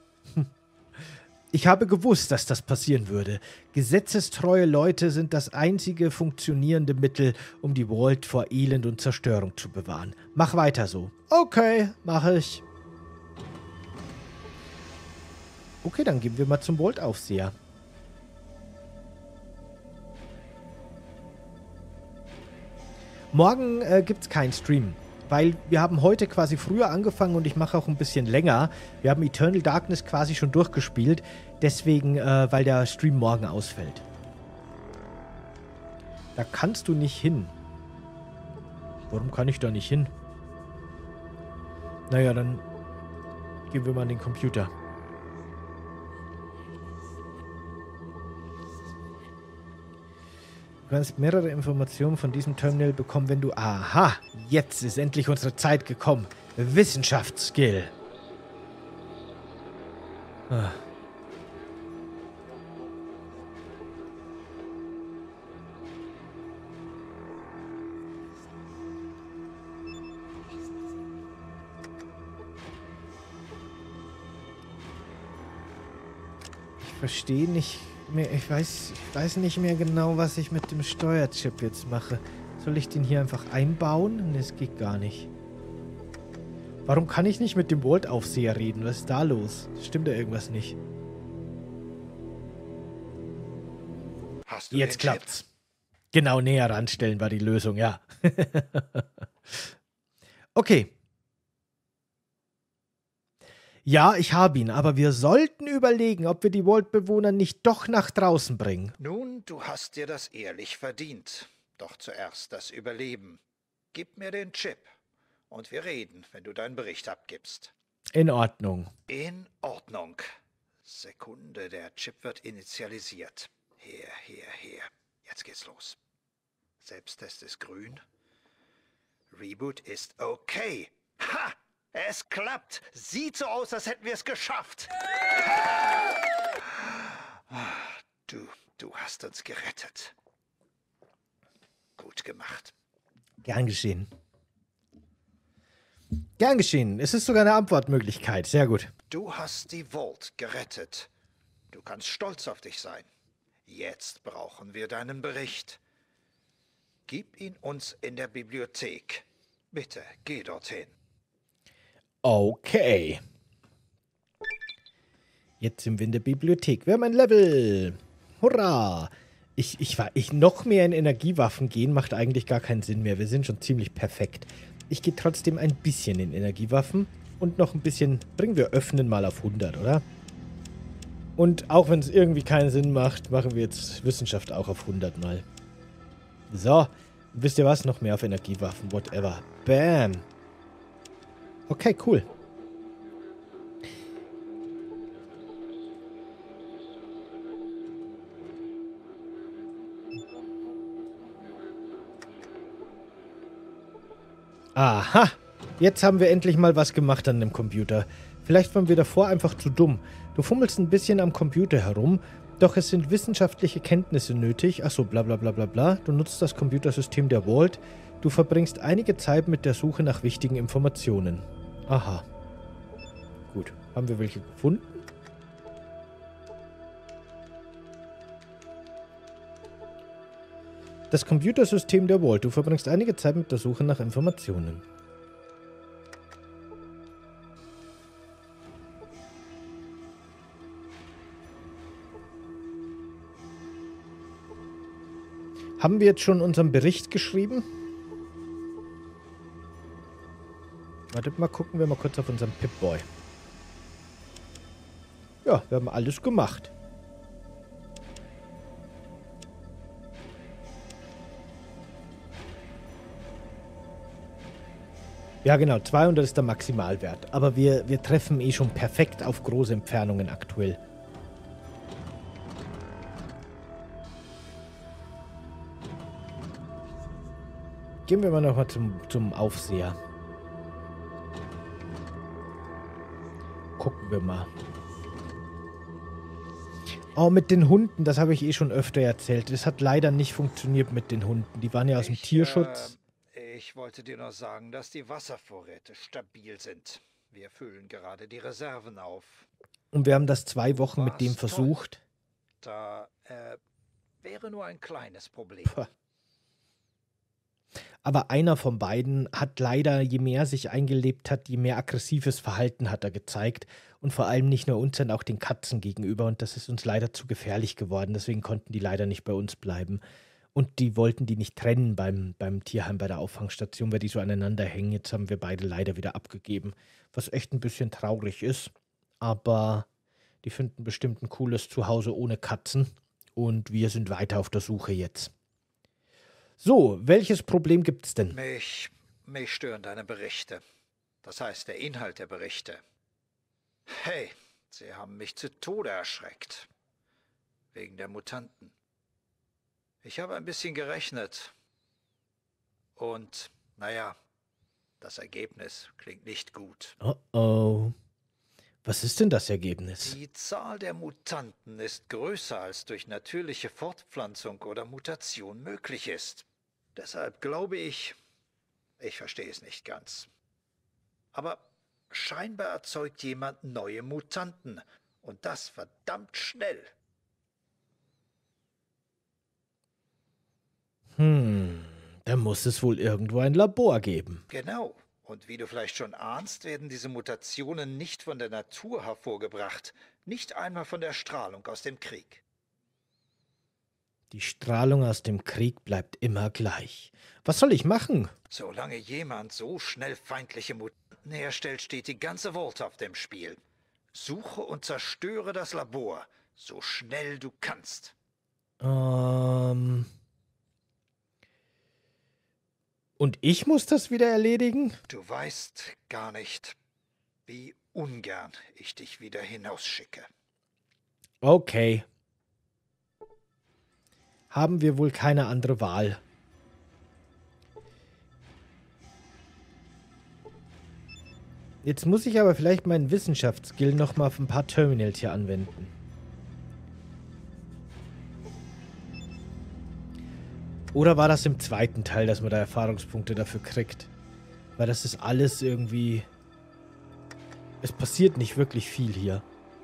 Ich habe gewusst, dass das passieren würde. Gesetzestreue Leute sind das einzige funktionierende Mittel, um die Vault vor Elend und Zerstörung zu bewahren. Mach weiter so. Okay, mache ich. Okay, dann gehen wir mal zum Vault-Aufseher. Morgen gibt's keinen Stream, weil wir haben heute quasi früher angefangen und ich mache auch ein bisschen länger. Wir haben Eternal Darkness quasi schon durchgespielt, deswegen, weil der Stream morgen ausfällt. Da kannst du nicht hin. Warum kann ich da nicht hin? Naja, dann gehen wir mal an den Computer. Du kannst mehrere Informationen von diesem Terminal bekommen, wenn du... Aha, jetzt ist endlich unsere Zeit gekommen. Wissenschaftsskill. Ich verstehe nicht mehr, ich weiß nicht mehr genau, was ich mit dem Steuerchip jetzt mache. Soll ich den hier einfach einbauen? Ne, das geht gar nicht. Warum kann ich nicht mit dem Vault-Aufseher reden? Was ist da los? Stimmt da irgendwas nicht? Hast du Jetzt den klappt's. Genau, näher ranstellen war die Lösung, ja. Okay. Ja, ich habe ihn, aber wir sollten überlegen, ob wir die Vault-Bewohner nicht doch nach draußen bringen. Nun, du hast dir das ehrlich verdient. Doch zuerst das Überleben. Gib mir den Chip. Und wir reden, wenn du deinen Bericht abgibst. In Ordnung. In Ordnung. Sekunde, der Chip wird initialisiert. Her. Jetzt geht's los. Selbsttest ist grün. Reboot ist okay. Ha! Es klappt. Sieht so aus, als hätten wir es geschafft. Du hast uns gerettet. Gut gemacht. Gern geschehen. Gern geschehen. Es ist sogar eine Antwortmöglichkeit. Sehr gut. Du hast die Vault gerettet. Du kannst stolz auf dich sein. Jetzt brauchen wir deinen Bericht. Gib ihn uns in der Bibliothek. Bitte, geh dorthin. Okay. Jetzt sind wir in der Bibliothek. Wir haben ein Level. Hurra. Noch mehr in Energiewaffen gehen macht eigentlich gar keinen Sinn mehr. Wir sind schon ziemlich perfekt. Ich gehe trotzdem ein bisschen in Energiewaffen und noch ein bisschen, bringen wir Öffnen mal auf 100, oder? Und auch wenn es irgendwie keinen Sinn macht, machen wir jetzt Wissenschaft auch auf 100 mal. So, wisst ihr was? Noch mehr auf Energiewaffen, whatever. Bam. Okay, cool. Aha, jetzt haben wir endlich mal was gemacht an dem Computer. Vielleicht waren wir davor einfach zu dumm. Du fummelst ein bisschen am Computer herum, doch es sind wissenschaftliche Kenntnisse nötig. Achso, bla bla bla bla bla. Du nutzt das Computersystem der Vault. Du verbringst einige Zeit mit der Suche nach wichtigen Informationen. Aha. Gut, haben wir welche gefunden? Das Computersystem der Vault. Du verbringst einige Zeit mit der Suche nach Informationen. Haben wir jetzt schon unseren Bericht geschrieben? Wartet mal, gucken wir mal kurz auf unseren Pip-Boy. Ja, wir haben alles gemacht. Ja, genau, 200 ist der Maximalwert. Aber wir treffen eh schon perfekt auf große Entfernungen aktuell. Gehen wir mal nochmal zum Aufseher. Gucken wir mal. Oh, mit den Hunden, das habe ich eh schon öfter erzählt. Das hat leider nicht funktioniert mit den Hunden. Die waren ja aus dem Tierschutz. Ich wollte dir noch sagen, dass die Wasservorräte stabil sind. Wir füllen gerade die Reserven auf. Und wir haben das 2 Wochen mit dem versucht. Da wäre nur ein kleines Problem. Puh. Aber einer von beiden hat leider, je mehr sich eingelebt hat, je mehr aggressives Verhalten hat er gezeigt. Und vor allem nicht nur uns, sondern auch den Katzen gegenüber. Und das ist uns leider zu gefährlich geworden. Deswegen konnten die leider nicht bei uns bleiben. Und die wollten die nicht trennen beim Tierheim, bei der Auffangstation, weil die so aneinander hängen. Jetzt haben wir beide leider wieder abgegeben. Was echt ein bisschen traurig ist. Aber die finden bestimmt ein cooles Zuhause ohne Katzen. Und wir sind weiter auf der Suche jetzt. So, welches Problem gibt's denn? Mich stören deine Berichte. Das heißt, der Inhalt der Berichte. Hey, sie haben mich zu Tode erschreckt. Wegen der Mutanten. Ich habe ein bisschen gerechnet. Und, naja, das Ergebnis klingt nicht gut. Oh oh. Was ist denn das Ergebnis? Die Zahl der Mutanten ist größer, als durch natürliche Fortpflanzung oder Mutation möglich ist. Deshalb glaube ich verstehe es nicht ganz. Aber scheinbar erzeugt jemand neue Mutanten. Und das verdammt schnell. Da muss es wohl irgendwo ein Labor geben. Genau. Und wie du vielleicht schon ahnst, werden diese Mutationen nicht von der Natur hervorgebracht, nicht einmal von der Strahlung aus dem Krieg. Die Strahlung aus dem Krieg bleibt immer gleich. Was soll ich machen? Solange jemand so schnell feindliche Mutanten herstellt, steht die ganze Vault auf dem Spiel. Suche und zerstöre das Labor, so schnell du kannst. Und ich muss das wieder erledigen? Du weißt gar nicht, wie ungern ich dich wieder hinausschicke. Okay. Haben wir wohl keine andere Wahl. Jetzt muss ich aber vielleicht meinen Wissenschaftsskill noch mal auf ein paar Terminals hier anwenden. Oder war das im zweiten Teil, dass man da Erfahrungspunkte dafür kriegt? Weil das ist alles irgendwie... Es passiert nicht wirklich viel hier.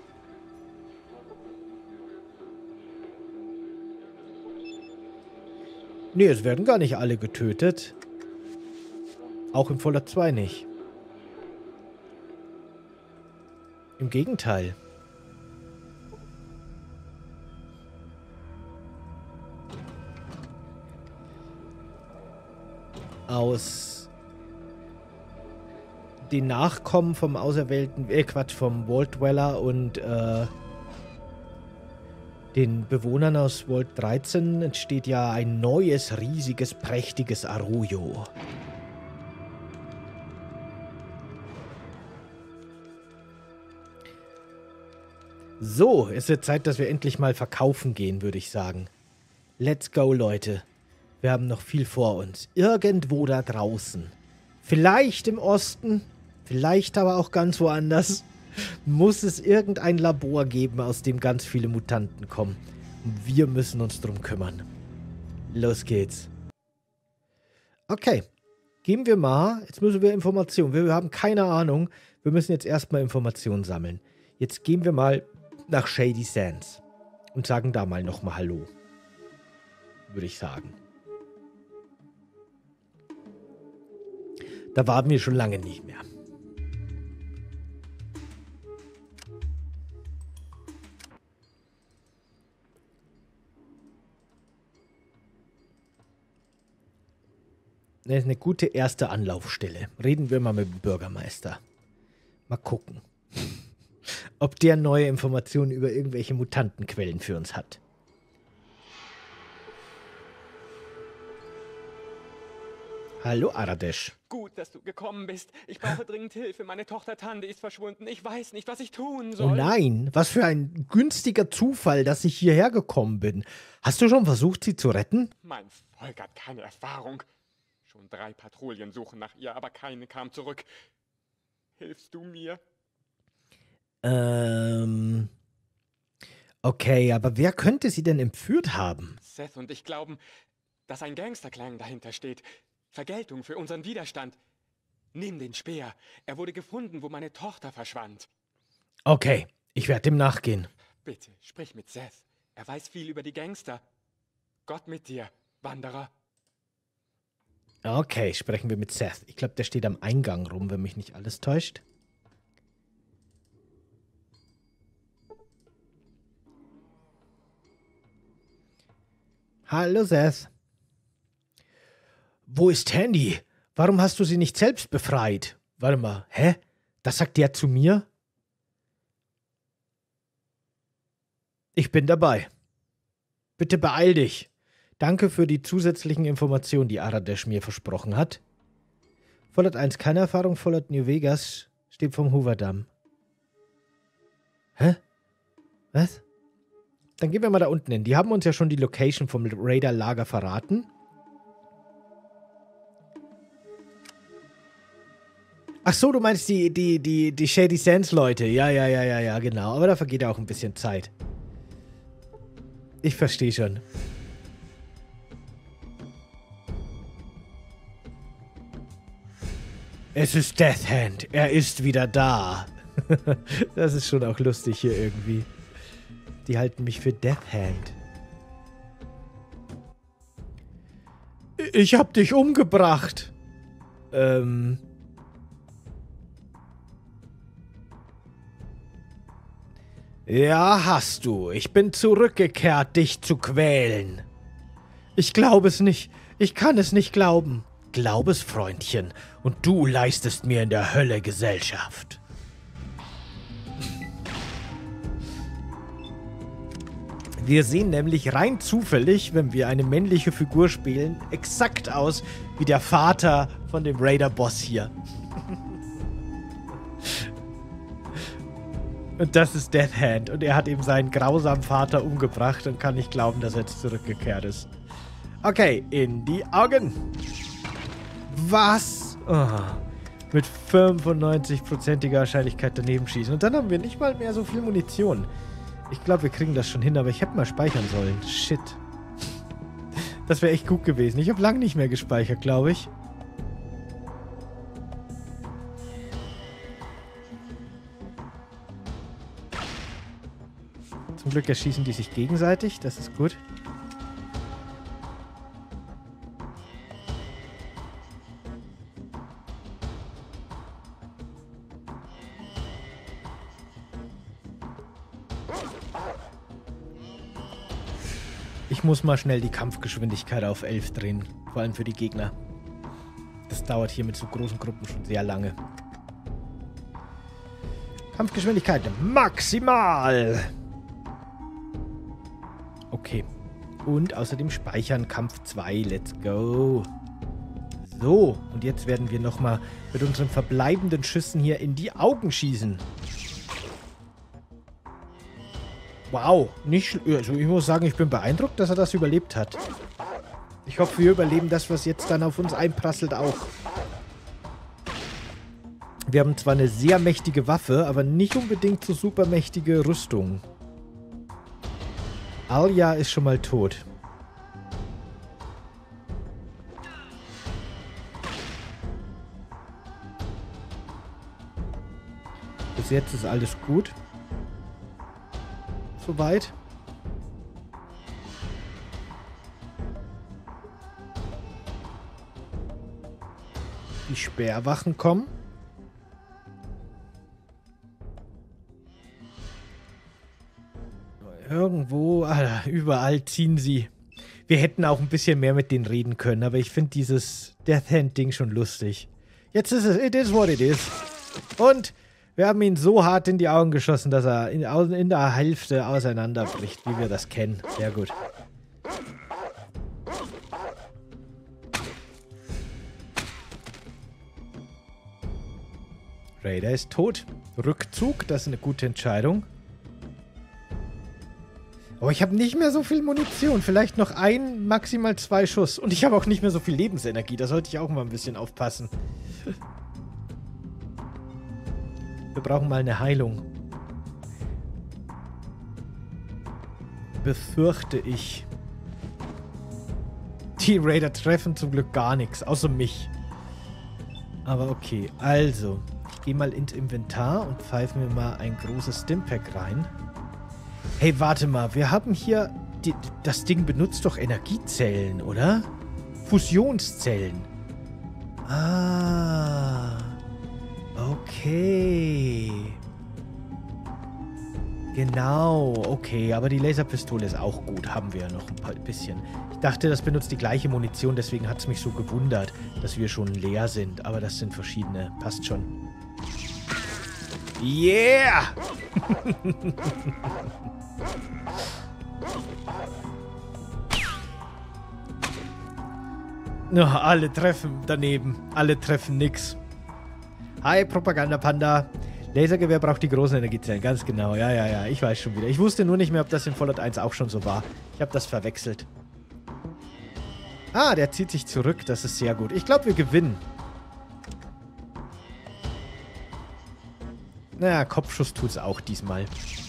Nee, es werden gar nicht alle getötet. Auch im Fallout 2 nicht. Im Gegenteil. Aus den Nachkommen vom auserwählten, vom Vault Dweller und den Bewohnern aus Vault 13 entsteht ja ein neues, riesiges, prächtiges Arroyo. So, es wird Zeit, dass wir endlich mal verkaufen gehen, würde ich sagen. Let's go, Leute. Wir haben noch viel vor uns. Irgendwo da draußen. Vielleicht im Osten, vielleicht aber auch ganz woanders. Muss es irgendein Labor geben, aus dem ganz viele Mutanten kommen. Und wir müssen uns drum kümmern. Los geht's. Okay. Geben wir mal. Jetzt müssen wir Informationen. Wir haben keine Ahnung. Wir müssen jetzt erstmal Informationen sammeln. Jetzt gehen wir mal nach Shady Sands. Und sagen da mal nochmal Hallo. Würde ich sagen. Da waren wir schon lange nicht mehr. Das ist eine gute erste Anlaufstelle. Reden wir mal mit dem Bürgermeister. Mal gucken, ob der neue Informationen über irgendwelche Mutantenquellen für uns hat. Hallo, Aradesh. Gut, dass du gekommen bist. Ich brauche dringend Hilfe. Meine Tochter Tande ist verschwunden. Ich weiß nicht, was ich tun soll. Oh nein, was für ein günstiger Zufall, dass ich hierher gekommen bin. Hast du schon versucht, sie zu retten? Mein Volk hat keine Erfahrung. Schon 3 Patrouillen suchen nach ihr, aber keine kam zurück. Hilfst du mir? Okay, aber wer könnte sie denn entführt haben? Seth und ich glauben, dass ein Gangsterclan dahinter steht. Vergeltung für unseren Widerstand. Nimm den Speer. Er wurde gefunden, wo meine Tochter verschwand. Okay, ich werde dem nachgehen. Bitte, sprich mit Seth. Er weiß viel über die Gangster. Gott mit dir, Wanderer. Okay, sprechen wir mit Seth. Ich glaube, der steht am Eingang rum, wenn mich nicht alles täuscht. Hallo, Seth. Wo ist Tandy? Warum hast du sie nicht selbst befreit? Warte mal, hä? Das sagt der zu mir? Ich bin dabei. Bitte beeil dich. Danke für die zusätzlichen Informationen, die Aradesh mir versprochen hat. Fallout 1, keine Erfahrung. Fallout New Vegas steht vom Hoover-Damm. Hä? Was? Dann gehen wir mal da unten hin. Die haben uns ja schon die Location vom Raider-Lager verraten. Ach so, du meinst die Shady Sands Leute. Ja, genau. Aber da vergeht ja auch ein bisschen Zeit. Ich verstehe schon. Es ist Death Hand. Er ist wieder da. Das ist schon auch lustig hier irgendwie. Die halten mich für Death Hand. Ich hab dich umgebracht. Ja, hast du. Ich bin zurückgekehrt, dich zu quälen. Ich glaube es nicht. Ich kann es nicht glauben. Glaub es, Freundchen, und du leistest mir in der Hölle Gesellschaft. Wir sehen nämlich rein zufällig, wenn wir eine männliche Figur spielen, exakt aus wie der Vater von dem Raider-Boss hier. Und das ist Death Hand. Und er hat eben seinen grausamen Vater umgebracht und kann nicht glauben, dass er jetzt zurückgekehrt ist. Okay, in die Augen. Was? Oh, mit 95%iger Wahrscheinlichkeit daneben schießen. Und dann haben wir nicht mal mehr so viel Munition. Ich glaube, wir kriegen das schon hin, aber ich hätte mal speichern sollen. Shit. Das wäre echt gut gewesen. Ich habe lange nicht mehr gespeichert, glaube ich. Zum Glück erschießen die sich gegenseitig. Das ist gut. Ich muss mal schnell die Kampfgeschwindigkeit auf 11 drehen. Vor allem für die Gegner. Das dauert hier mit so großen Gruppen schon sehr lange. Kampfgeschwindigkeit maximal! Okay. Und außerdem speichern Kampf 2. Let's go. So, und jetzt werden wir nochmal mit unseren verbleibenden Schüssen hier in die Augen schießen. Wow, nicht also ich muss sagen, ich bin beeindruckt, dass er das überlebt hat. Ich hoffe, wir überleben das, was jetzt dann auf uns einprasselt, auch. Wir haben zwar eine sehr mächtige Waffe, aber nicht unbedingt so super mächtige Rüstung. Alja ist schon mal tot. Bis jetzt ist alles gut. Soweit. Die Speerwachen kommen. Irgendwo, Alter, überall ziehen sie. Wir hätten auch ein bisschen mehr mit denen reden können, aber ich finde dieses Death Hand-Ding schon lustig. Jetzt ist es, it is what it is. Und wir haben ihn so hart in die Augen geschossen, dass er in der Hälfte auseinanderbricht, wie wir das kennen. Sehr gut. Raider ist tot. Rückzug, das ist eine gute Entscheidung. Aber ich habe nicht mehr so viel Munition. Vielleicht noch ein, maximal 2 Schuss. Und ich habe auch nicht mehr so viel Lebensenergie. Da sollte ich auch mal ein bisschen aufpassen. Wir brauchen mal eine Heilung. Befürchte ich. Die Raider treffen zum Glück gar nichts, außer mich. Aber okay, also. Ich gehe mal ins Inventar und pfeife mir mal ein großes Stimpack rein. Hey, warte mal. Wir haben hier... das Ding benutzt doch Energiezellen, oder? Fusionszellen. Ah... Okay. Genau, okay. Aber die Laserpistole ist auch gut. Haben wir ja noch ein bisschen. Ich dachte, das benutzt die gleiche Munition. Deswegen hat es mich so gewundert, dass wir schon leer sind. Aber das sind verschiedene. Passt schon. Yeah! Oh, alle treffen daneben. Alle treffen nix. Hi, Propaganda-Panda. Lasergewehr braucht die großen Energiezellen. Ganz genau. Ja. Ich weiß schon wieder. Ich wusste nur nicht mehr, ob das in Fallout 1 auch schon so war. Ich habe das verwechselt. Ah, der zieht sich zurück. Das ist sehr gut. Ich glaube, wir gewinnen. Naja, Kopfschuss tut's auch diesmal.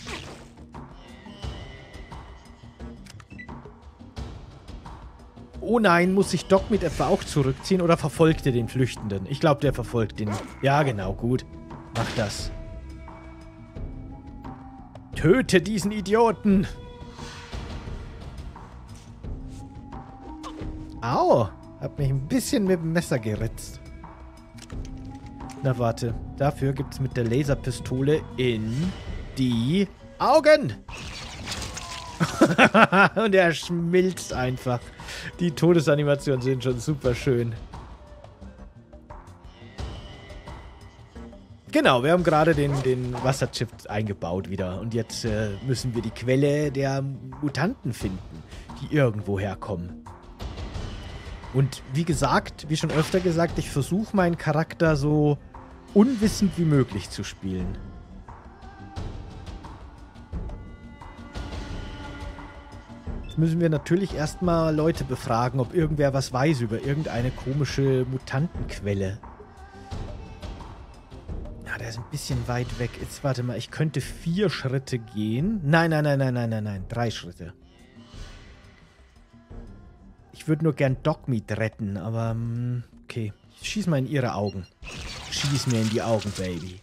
Oh nein, muss sich Doc mit etwa auch zurückziehen oder verfolgt er den Flüchtenden? Ich glaube, der verfolgt den. Ja, genau, gut. Mach das. Töte diesen Idioten! Au! Hab mich ein bisschen mit dem Messer geritzt. Na warte, dafür gibt's mit der Laserpistole in die Augen. Und er schmilzt einfach. Die Todesanimationen sind schon super schön. Genau, wir haben gerade den Wasserchip eingebaut wieder. Und jetzt müssen wir die Quelle der Mutanten finden, die irgendwo herkommen. Und wie gesagt, wie schon öfter gesagt, ich versuche meinen Charakter so unwissend wie möglich zu spielen. Jetzt müssen wir natürlich erstmal Leute befragen, ob irgendwer was weiß über irgendeine komische Mutantenquelle. Ja, der ist ein bisschen weit weg. Jetzt warte mal, ich könnte 4 Schritte gehen. Nein, 3 Schritte. Ich würde nur gern Dogmeat retten, aber okay. Ich schieß mal in ihre Augen. Schieß mir in die Augen, Baby.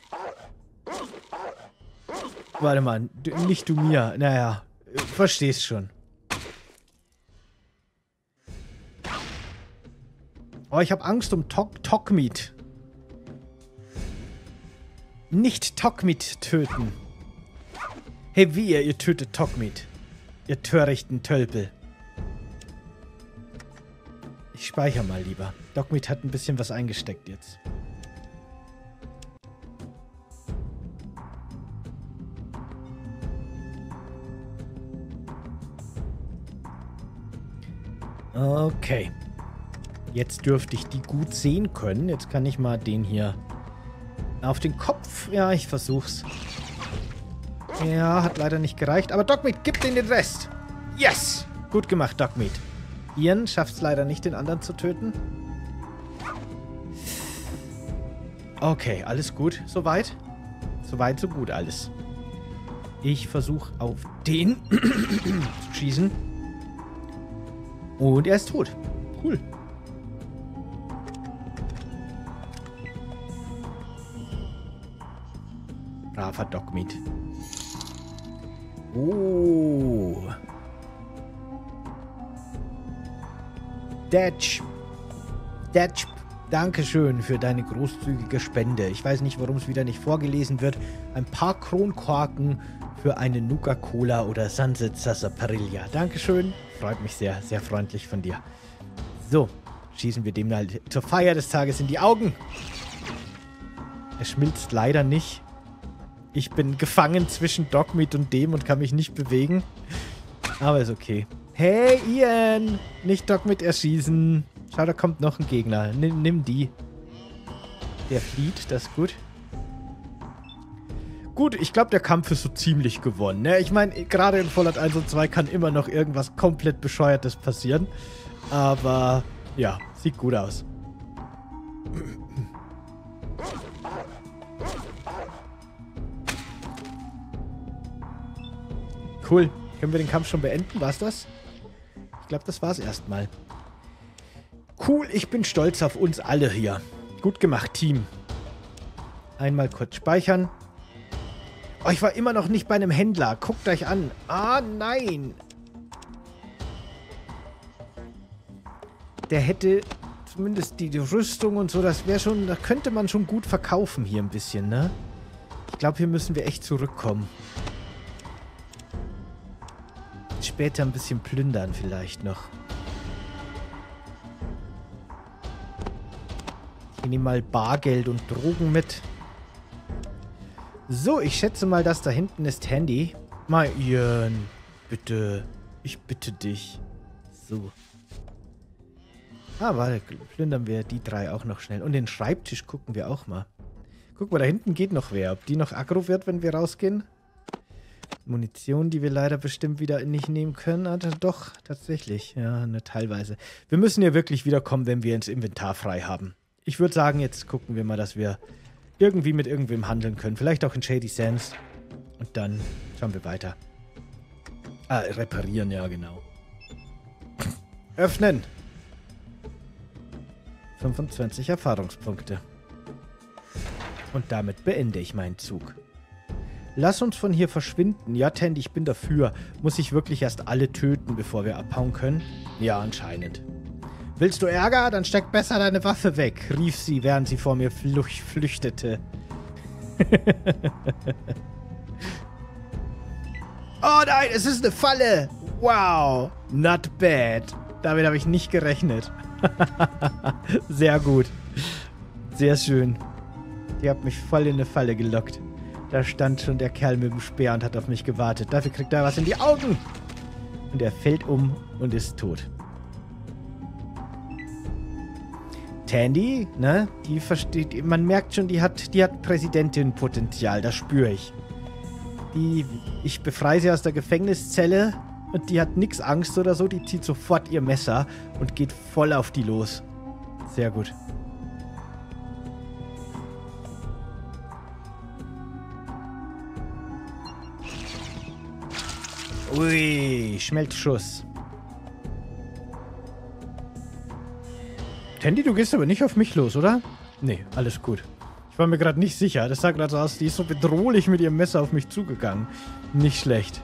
Warte mal, nicht du mir. Naja, verstehst schon. Oh, ich habe Angst um Dogmeat. Nicht Dogmeat töten. Hey, wie ihr tötet Dogmeat. Ihr törichten Tölpel. Ich speichere mal lieber. Dogmeat hat ein bisschen was eingesteckt jetzt. Okay. Jetzt dürfte ich die gut sehen können. Jetzt kann ich mal den hier auf den Kopf. Ja, ich versuch's. Ja, hat leider nicht gereicht. Aber Dogmeat, gib denen den Rest. Yes! Gut gemacht, Dogmeat. Ian schafft's leider nicht, den anderen zu töten. Okay, alles gut. Soweit? Soweit, so gut alles. Ich versuche auf den zu schießen. Und er ist tot. Cool. Braver Dogmeat. Oh. Datch. Dankeschön für deine großzügige Spende. Ich weiß nicht, warum es wieder nicht vorgelesen wird. Ein paar Kronkorken für eine Nuka-Cola oder Sunset Sarsaparilla. Dankeschön. Freut mich sehr, sehr freundlich von dir. So, schießen wir dem mal zur Feier des Tages in die Augen. Er schmilzt leider nicht. Ich bin gefangen zwischen Dogmeat und dem und kann mich nicht bewegen. Aber ist okay. Hey, Ian! Nicht Dogmeat erschießen. Schau, da kommt noch ein Gegner. Nimm die. Der flieht, das ist gut. Gut, ich glaube, der Kampf ist so ziemlich gewonnen. Ne? Ich meine, gerade in Fallout 1 und 2 kann immer noch irgendwas komplett Bescheuertes passieren. Aber, ja, sieht gut aus. Cool. Können wir den Kampf schon beenden? War's das? Ich glaube, das war's erstmal. Cool, ich bin stolz auf uns alle hier. Gut gemacht, Team. Einmal kurz speichern. Oh, ich war immer noch nicht bei einem Händler. Guckt euch an. Ah, nein. Der hätte zumindest die Rüstung und so, das wäre schon, da könnte man schon gut verkaufen hier ein bisschen, ne? Ich glaube, hier müssen wir echt zurückkommen. Später ein bisschen plündern vielleicht noch. Ich nehme mal Bargeld und Drogen mit. So, ich schätze mal, das da hinten ist Handy. Mal Ian, bitte. Ich bitte dich. So. Ah, warte, plündern wir die 3 auch noch schnell. Und den Schreibtisch gucken wir auch mal. Guck mal, da hinten geht noch wer. Ob die noch aggro wird, wenn wir rausgehen? Munition, die wir leider bestimmt wieder nicht nehmen können. Also doch, tatsächlich. Ja, ne, teilweise. Wir müssen hier wirklich wiederkommen, wenn wir ins Inventar frei haben. Ich würde sagen, jetzt gucken wir mal, dass wir irgendwie mit irgendwem handeln können. Vielleicht auch in Shady Sands. Und dann schauen wir weiter. Ah, reparieren, ja, genau. Öffnen. 25 Erfahrungspunkte. Und damit beende ich meinen Zug. Lass uns von hier verschwinden. Ja, Tandy, ich bin dafür. Muss ich wirklich erst alle töten, bevor wir abhauen können? Ja, anscheinend. Willst du Ärger? Dann steck besser deine Waffe weg, rief sie, während sie vor mir flüchtete. Oh nein, es ist eine Falle. Wow, not bad. Damit habe ich nicht gerechnet. Sehr gut. Sehr schön. Die hat mich voll in eine Falle gelockt. Da stand schon der Kerl mit dem Speer und hat auf mich gewartet. Dafür kriegt er was in die Augen. Und er fällt um und ist tot. Tandy, ne? Die versteht, man merkt schon, die hat Präsidentin-Potenzial, das spüre ich. Ich befreie sie aus der Gefängniszelle und die hat nix Angst oder so, die zieht sofort ihr Messer und geht voll auf die los. Sehr gut. Ui, Schmelzschuss. Tandy, du gehst aber nicht auf mich los, oder? Nee, alles gut. Ich war mir gerade nicht sicher. Das sah gerade so aus, die ist so bedrohlich mit ihrem Messer auf mich zugegangen. Nicht schlecht.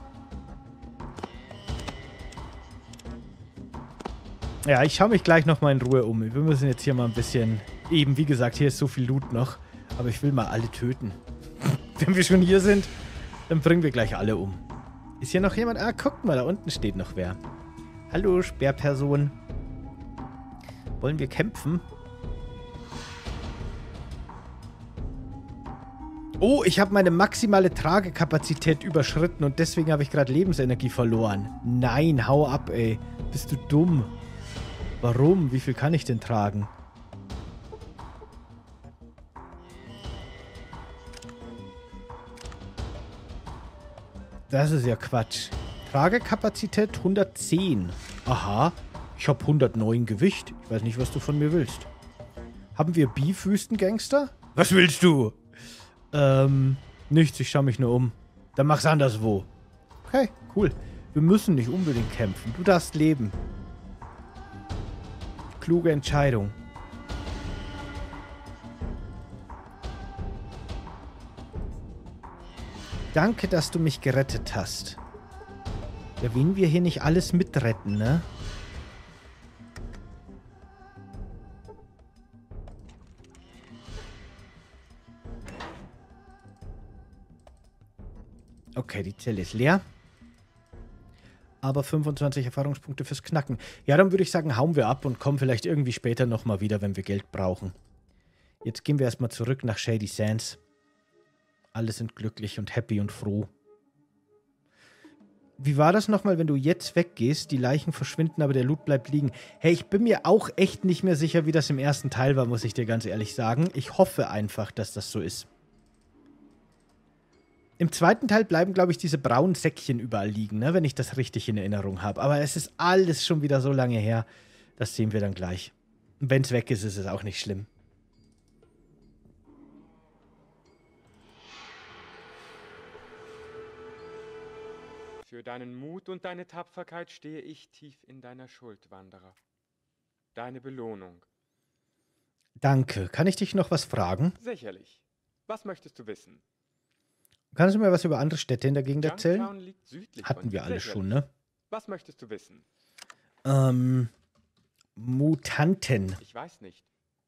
Ja, ich schaue mich gleich nochmal in Ruhe um. Wir müssen jetzt hier mal ein bisschen... Eben, wie gesagt, hier ist so viel Loot noch. Aber ich will mal alle töten. Wenn wir schon hier sind, dann bringen wir gleich alle um. Ist hier noch jemand? Ah, guckt mal, da unten steht noch wer. Hallo, Sperrperson. Wollen wir kämpfen? Oh, ich habe meine maximale Tragekapazität überschritten und deswegen habe ich gerade Lebensenergie verloren. Nein, hau ab, ey. Bist du dumm? Warum? Wie viel kann ich denn tragen? Das ist ja Quatsch. Tragekapazität 110. Aha. Ich habe 109 Gewicht. Ich weiß nicht, was du von mir willst. Haben wir Beef, Wüstengangster? Was willst du? Nichts. Ich schaue mich nur um. Dann mach's anderswo. Okay, cool. Wir müssen nicht unbedingt kämpfen. Du darfst leben. Kluge Entscheidung. Danke, dass du mich gerettet hast. Erwähnen wir hier nicht alles mitretten, ne? Okay, die Zelle ist leer. Aber 25 Erfahrungspunkte fürs Knacken. Ja, dann würde ich sagen, hauen wir ab und kommen vielleicht irgendwie später nochmal wieder, wenn wir Geld brauchen. Jetzt gehen wir erstmal zurück nach Shady Sands. Alle sind glücklich und happy und froh. Wie war das nochmal, wenn du jetzt weggehst? Die Leichen verschwinden, aber der Loot bleibt liegen. Hey, ich bin mir auch echt nicht mehr sicher, wie das im ersten Teil war, muss ich dir ganz ehrlich sagen. Ich hoffe einfach, dass das so ist. Im zweiten Teil bleiben, glaube ich, diese braunen Säckchen überall liegen, ne? Wenn ich das richtig in Erinnerung habe. Aber es ist alles schon wieder so lange her. Das sehen wir dann gleich. Und wenn es weg ist, ist es auch nicht schlimm. Für deinen Mut und deine Tapferkeit stehe ich tief in deiner Schuld, Wanderer. Deine Belohnung. Danke. Kann ich dich noch was fragen? Sicherlich. Was möchtest du wissen? Kannst du mir was über andere Städte in der Gegend erzählen? Youngstown liegt südlich Hatten von wir dir. alle Sicherlich. schon, ne? Was möchtest du wissen? Mutanten. Ich weiß nicht.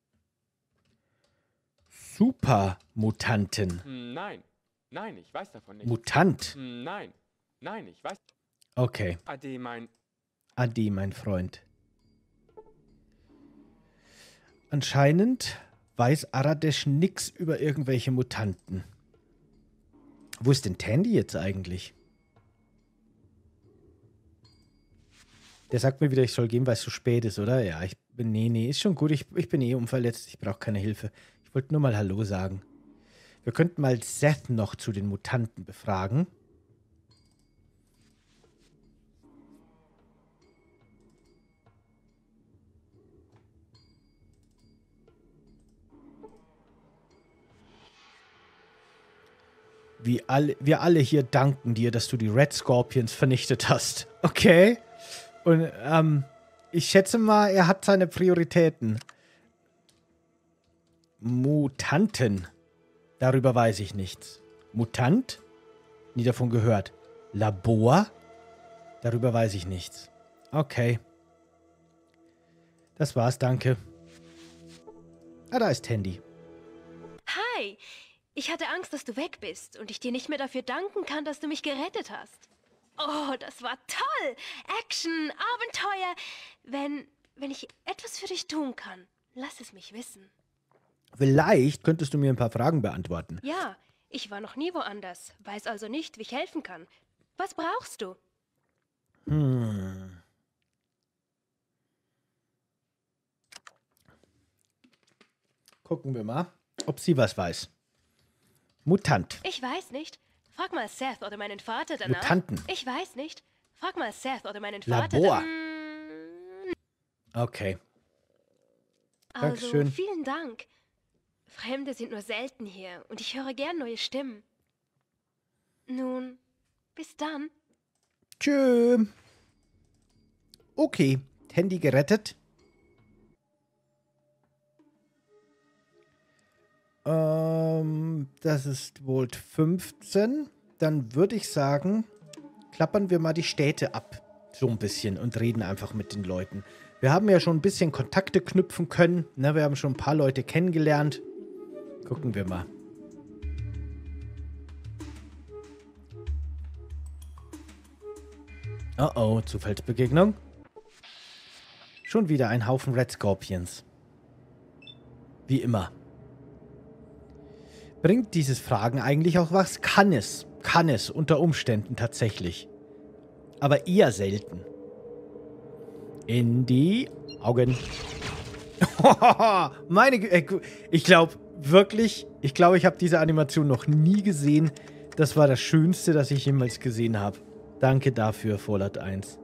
Supermutanten. Nein. Nein, ich weiß davon nicht. Mutant. Nein. Nein, ich weiß. Okay. Ade, mein... Ade, mein Freund. Anscheinend weiß Aradesh nix über irgendwelche Mutanten. Wo ist denn Tandy jetzt eigentlich? Der sagt mir wieder, ich soll gehen, weil es zu spät ist, oder? Ja, nee, ist schon gut. Ich bin eh unverletzt. Ich brauche keine Hilfe. Ich wollte nur mal Hallo sagen. Wir könnten mal Seth noch zu den Mutanten befragen. Wir alle hier danken dir, dass du die Red Scorpions vernichtet hast. Okay. Und ich schätze mal, er hat seine Prioritäten. Mutanten. Darüber weiß ich nichts. Mutant? Nie davon gehört. Labor? Darüber weiß ich nichts. Okay. Das war's, danke. Ah, da ist Tandy. Hi, ich hatte Angst, dass du weg bist und ich dir nicht mehr dafür danken kann, dass du mich gerettet hast. Oh, das war toll! Action, Abenteuer! Wenn ich etwas für dich tun kann, lass es mich wissen. Vielleicht könntest du mir ein paar Fragen beantworten. Ja, ich war noch nie woanders, weiß also nicht, wie ich helfen kann. Was brauchst du? Gucken wir mal, ob sie was weiß. Mutant. Ich weiß nicht. Frag mal Seth oder meinen Vater danach. Mutanten. Ich weiß nicht. Frag mal Seth oder meinen Vater Labor. danach. Okay. Also, Dankeschön. vielen Dank. Fremde sind nur selten hier und ich höre gern neue Stimmen. Nun, bis dann. Tschö. Okay, Handy gerettet. Das ist Volt 15. Dann würde ich sagen, klappern wir mal die Städte ab. So ein bisschen und reden einfach mit den Leuten. Wir haben ja schon ein bisschen Kontakte knüpfen können. Ne? Wir haben schon ein paar Leute kennengelernt. Gucken wir mal. Oh oh, Zufallsbegegnung. Schon wieder ein Haufen Red Scorpions. Wie immer. Bringt dieses Fragen eigentlich auch was? Kann es. Kann es unter Umständen tatsächlich. Aber eher selten. In die Augen. Ich glaube wirklich, ich habe diese Animation noch nie gesehen. Das war das Schönste, das ich jemals gesehen habe. Danke dafür, Fallout 1.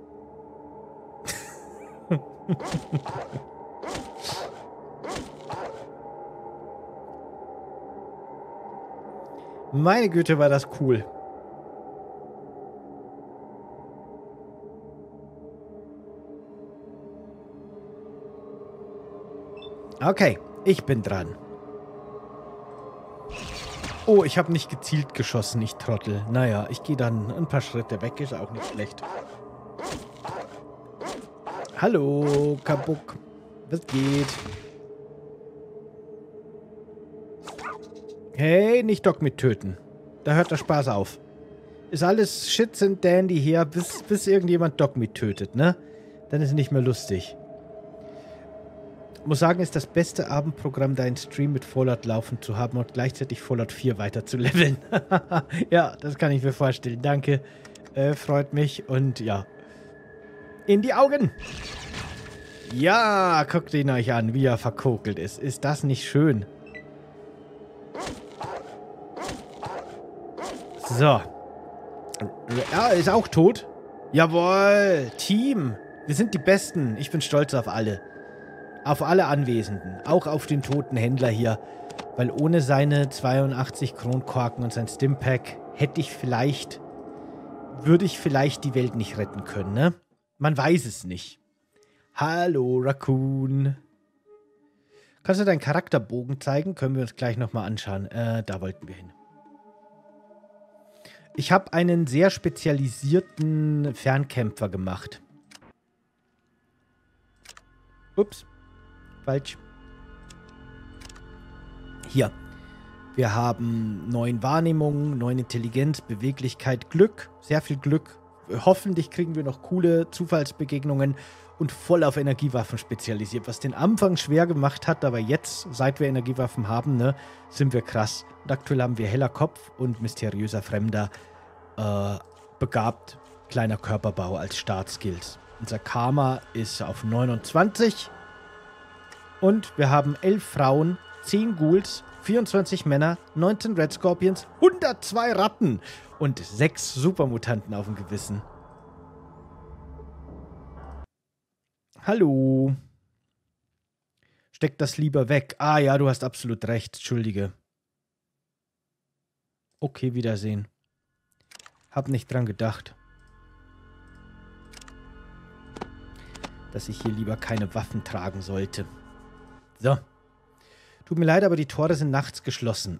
Meine Güte, war das cool. Okay, ich bin dran. Oh, ich habe nicht gezielt geschossen, ich Trottel. Naja, ich gehe dann ein paar Schritte weg, ist auch nicht schlecht. Hallo, Kabuk. Was geht? Hey, nicht Doc mit töten. Da hört der Spaß auf. Ist alles Shits and Dandy hier, bis irgendjemand Doc mit tötet, ne? Dann ist es nicht mehr lustig. Muss sagen, ist das beste Abendprogramm, deinen Stream mit Fallout laufen zu haben und gleichzeitig Fallout 4 weiter zu leveln. Ja, das kann ich mir vorstellen. Danke. Freut mich und ja. In die Augen! Ja, guckt ihn euch an, wie er verkokelt ist. Ist das nicht schön? So. Ja, ist auch tot. Jawohl, Team. Wir sind die Besten. Ich bin stolz auf alle. Auf alle Anwesenden. Auch auf den toten Händler hier. Weil ohne seine 82 Kronkorken und sein Stimpack würde ich vielleicht die Welt nicht retten können, ne? Man weiß es nicht. Hallo, Raccoon. Kannst du deinen Charakterbogen zeigen? Können wir uns gleich nochmal anschauen. Da wollten wir hin. Ich habe einen sehr spezialisierten Fernkämpfer gemacht. Ups. Falsch. Hier. Wir haben 9 Wahrnehmungen, 9 Intelligenz, Beweglichkeit, Glück. Sehr viel Glück. Hoffentlich kriegen wir noch coole Zufallsbegegnungen und voll auf Energiewaffen spezialisiert, was den Anfang schwer gemacht hat, aber jetzt, seit wir Energiewaffen haben, ne, sind wir krass. Und aktuell haben wir heller Kopf und mysteriöser Fremder, begabt, kleiner Körperbau als Startskills. Unser Karma ist auf 29 und wir haben 11 Frauen, 10 Ghouls, 24 Männer, 19 Red Scorpions, 102 Ratten und 6 Supermutanten auf dem Gewissen. Hallo. Steck das lieber weg. Ah ja, du hast absolut recht. Entschuldige. Okay, Wiedersehen. Hab nicht dran gedacht, dass ich hier lieber keine Waffen tragen sollte. So. Tut mir leid, aber die Tore sind nachts geschlossen.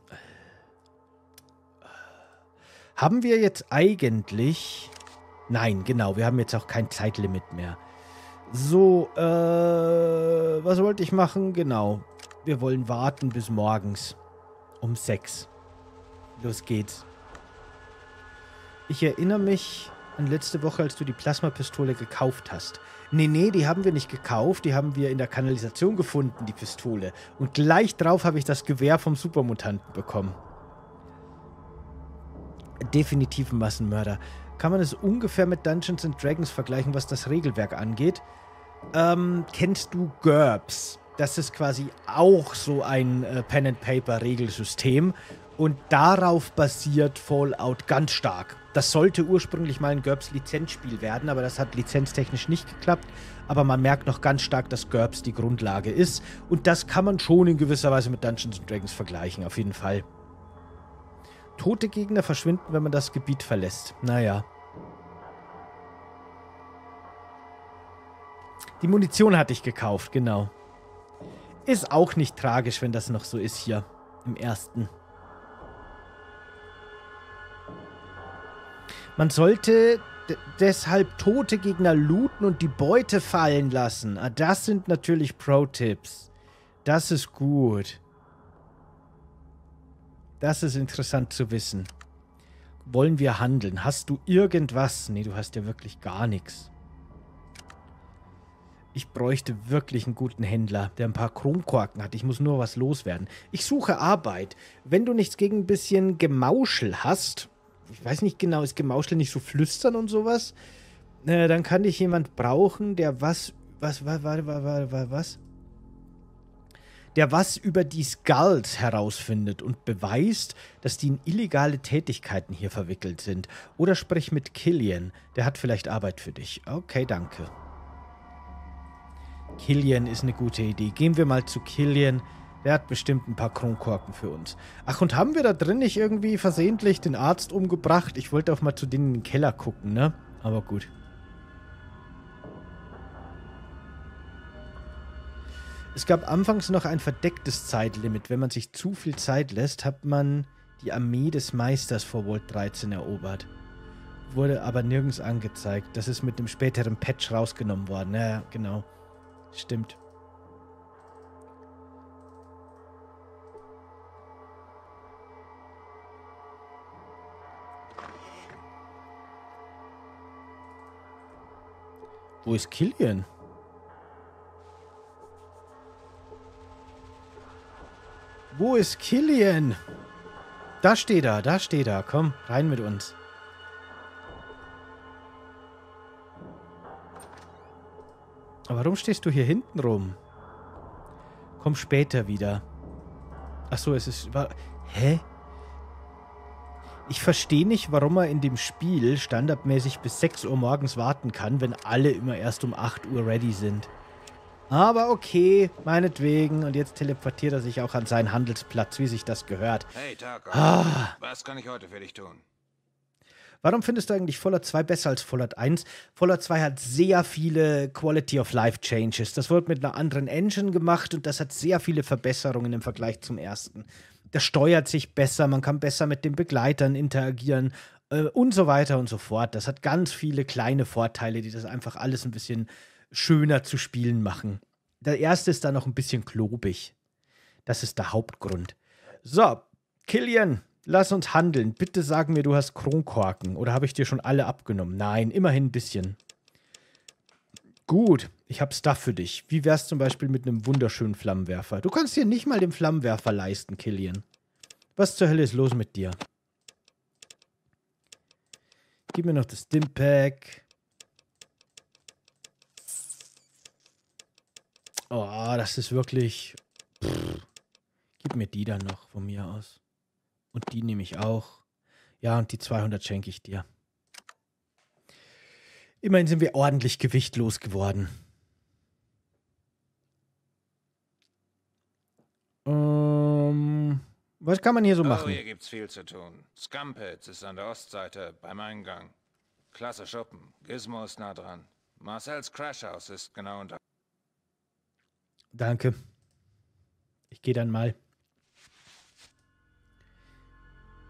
Haben wir jetzt eigentlich... Nein, genau, wir haben jetzt auch kein Zeitlimit mehr. So, was wollte ich machen? Genau. Wir wollen warten bis morgens. Um 6. Los geht's. Ich erinnere mich an letzte Woche, als du die Plasmapistole gekauft hast. Nee, die haben wir nicht gekauft. Die haben wir in der Kanalisation gefunden, die Pistole. Und gleich drauf habe ich das Gewehr vom Supermutanten bekommen. Definitiv ein Massenmörder. Kann man es ungefähr mit Dungeons & Dragons vergleichen, was das Regelwerk angeht? Kennst du GURPS? Das ist quasi auch so ein Pen-and-Paper-Regelsystem. Und darauf basiert Fallout ganz stark. Das sollte ursprünglich mal ein GURPS-Lizenzspiel werden, aber das hat lizenztechnisch nicht geklappt. Aber man merkt noch ganz stark, dass GURPS die Grundlage ist. Und das kann man schon in gewisser Weise mit Dungeons & Dragons vergleichen, auf jeden Fall. Tote Gegner verschwinden, wenn man das Gebiet verlässt. Naja. Die Munition hatte ich gekauft, genau. Ist auch nicht tragisch, wenn das noch so ist hier im ersten. Man sollte deshalb tote Gegner looten und die Beute fallen lassen. Ah, das sind natürlich Pro-Tipps. Das ist gut. Das ist interessant zu wissen. Wollen wir handeln? Hast du irgendwas? Nee, du hast ja wirklich gar nichts. Ich bräuchte wirklich einen guten Händler, der ein paar Kronkorken hat. Ich muss nur was loswerden. Ich suche Arbeit. Wenn du nichts gegen ein bisschen Gemauschel hast, ich weiß nicht genau, ist Gemauschel nicht so flüstern und sowas? Dann kann ich jemand brauchen, der was über die Skulls herausfindet und beweist, dass die in illegale Tätigkeiten hier verwickelt sind. Oder sprich mit Killian, der hat vielleicht Arbeit für dich. Okay, danke. Killian ist eine gute Idee. Gehen wir mal zu Killian. Der hat bestimmt ein paar Kronkorken für uns. Ach, und haben wir da drin nicht irgendwie versehentlich den Arzt umgebracht? Ich wollte auch mal zu denen in den Keller gucken, ne? Aber gut. Es gab anfangs noch ein verdecktes Zeitlimit. Wenn man sich zu viel Zeit lässt, hat man die Armee des Meisters vor Vault 13 erobert. Wurde aber nirgends angezeigt. Das ist mit dem späteren Patch rausgenommen worden. Ja, genau. Stimmt. Wo ist Killian? Wo ist Killian? Da steht er, da steht er. Komm, rein mit uns. Aber warum stehst du hier hinten rum? Komm später wieder. Achso, es ist... Hä? Ich verstehe nicht, warum er in dem Spiel standardmäßig bis 6 Uhr morgens warten kann, wenn alle immer erst um 8 Uhr ready sind. Aber okay, meinetwegen. Und jetzt teleportiert er sich auch an seinen Handelsplatz, wie sich das gehört. Hey, Taco. Was kann ich heute für dich tun? Warum findest du eigentlich Fallout 2 besser als Fallout 1? Fallout 2 hat sehr viele Quality-of-Life-Changes. Das wurde mit einer anderen Engine gemacht und das hat sehr viele Verbesserungen im Vergleich zum ersten. Das steuert sich besser, man kann besser mit den Begleitern interagieren und so weiter und so fort. Das hat ganz viele kleine Vorteile, die das einfach alles ein bisschen schöner zu spielen machen. Der erste ist dann noch ein bisschen klobig. Das ist der Hauptgrund. So, Killian, lass uns handeln. Bitte sag mir, du hast Kronkorken. Oder habe ich dir schon alle abgenommen? Nein, immerhin ein bisschen. Gut, ich habe Stuff für dich. Wie wär's zum Beispiel mit einem wunderschönen Flammenwerfer? Du kannst dir nicht mal den Flammenwerfer leisten, Killian. Was zur Hölle ist los mit dir? Gib mir noch das Stimpack. Oh, das ist wirklich... Gib mir die dann noch von mir aus. Und die nehme ich auch. Ja, und die 200 schenke ich dir. Immerhin sind wir ordentlich gewichtlos geworden. Was kann man hier so machen? Hier gibt's viel zu tun. Scumpets ist an der Ostseite beim Eingang. Klasse Schuppen. Gizmo ist nah dran. Marcells Crashhouse ist genau unter... Danke. Ich gehe dann mal.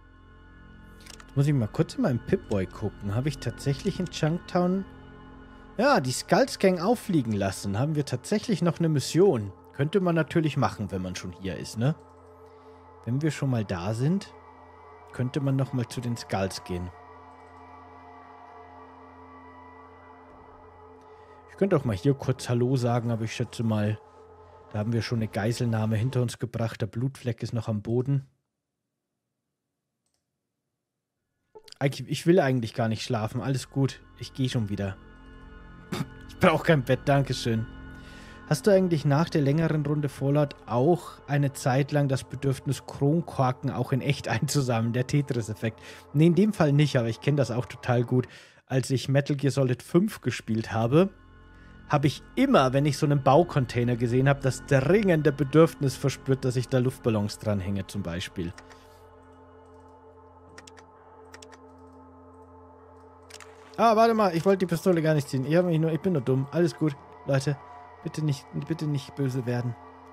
Jetzt muss ich mal kurz in meinem Pip-Boy gucken. Habe ich tatsächlich in Junktown Ja, die Skullsgang auffliegen lassen. Haben wir tatsächlich noch eine Mission. Könnte man natürlich machen, wenn man schon hier ist, ne? Wenn wir schon mal da sind, könnte man noch mal zu den Skulls gehen. Ich könnte auch mal hier kurz Hallo sagen, aber ich schätze mal, da haben wir schon eine Geiselnahme hinter uns gebracht. Der Blutfleck ist noch am Boden. Ich will eigentlich gar nicht schlafen. Alles gut. Ich gehe schon wieder. Ich brauche kein Bett. Dankeschön. Hast du eigentlich nach der längeren Runde Fallout auch eine Zeit lang das Bedürfnis, Kronkorken auch in echt einzusammeln? Der Tetris-Effekt. Nee, in dem Fall nicht, aber ich kenne das auch total gut. Als ich Metal Gear Solid 5 gespielt habe, habe ich immer, wenn ich so einen Baucontainer gesehen habe, das dringende Bedürfnis verspürt, dass ich da Luftballons dranhänge zum Beispiel. Ah, warte mal, ich wollte die Pistole gar nicht ziehen. Ich bin nur dumm. Alles gut, Leute. Bitte nicht böse werden.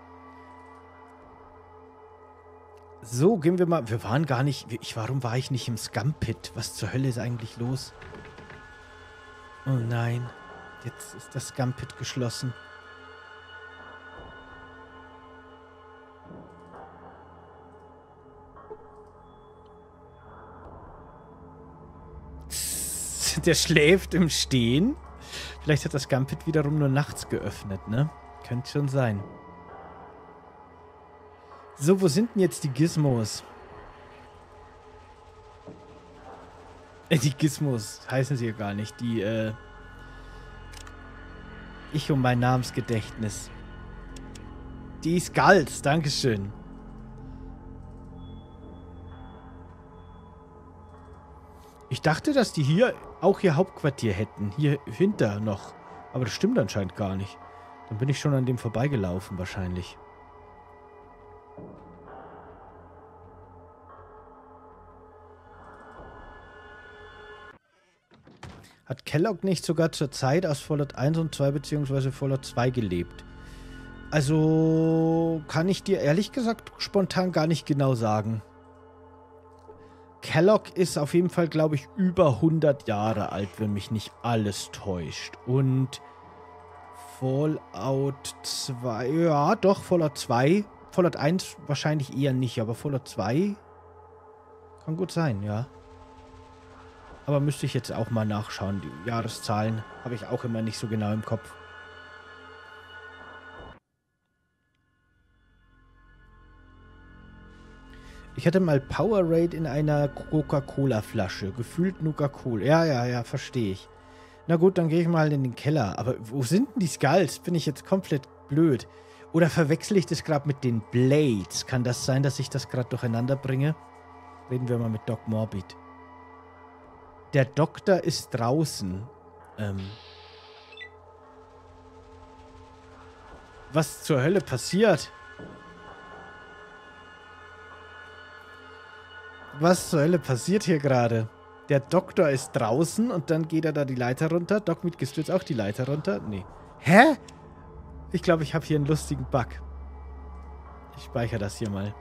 So, gehen wir mal. Wir waren gar nicht. Warum war ich nicht im Scum-Pit? Was zur Hölle ist eigentlich los? Oh nein. Jetzt ist das Scum-Pit geschlossen. Der schläft im Stehen. Vielleicht hat das Scum-Pit wiederum nur nachts geöffnet, ne? Könnte schon sein. So, wo sind denn jetzt die Gizmos? Die Gizmos heißen sie ja gar nicht. Ich um mein Namensgedächtnis. Die Skulls, dankeschön. Ich dachte, dass die hier auch ihr Hauptquartier hätten. Hier hinter noch. Aber das stimmt anscheinend gar nicht. Dann bin ich schon an dem vorbeigelaufen wahrscheinlich. Hat Kellogg nicht sogar zur Zeit aus Fallout 1 und 2 bzw. Fallout 2 gelebt? Also kann ich dir ehrlich gesagt spontan gar nicht genau sagen. Kellogg ist auf jeden Fall, glaube ich, über 100 Jahre alt, wenn mich nicht alles täuscht. Und Fallout 2, ja doch, Fallout 2. Fallout 1 wahrscheinlich eher nicht, aber Fallout 2 kann gut sein, ja. Aber müsste ich jetzt auch mal nachschauen. Die Jahreszahlen habe ich auch immer nicht so genau im Kopf. Ich hatte mal Powerade in einer Coca-Cola-Flasche. Gefühlt Nuka-Cola. Ja, verstehe ich. Na gut, dann gehe ich mal in den Keller. Aber wo sind denn die Skulls? Bin ich jetzt komplett blöd? Oder verwechsel ich das gerade mit den Blades? Kann das sein, dass ich das gerade durcheinander bringe? Reden wir mal mit Doc Morbid. Der Doktor ist draußen. Was zur Hölle passiert? Was zur Hölle passiert hier gerade? Der Doktor ist draußen und dann geht er da die Leiter runter. Doc, gehst du jetzt auch die Leiter runter? Nee. Hä? Ich glaube, ich habe hier einen lustigen Bug. Ich speichere das hier mal.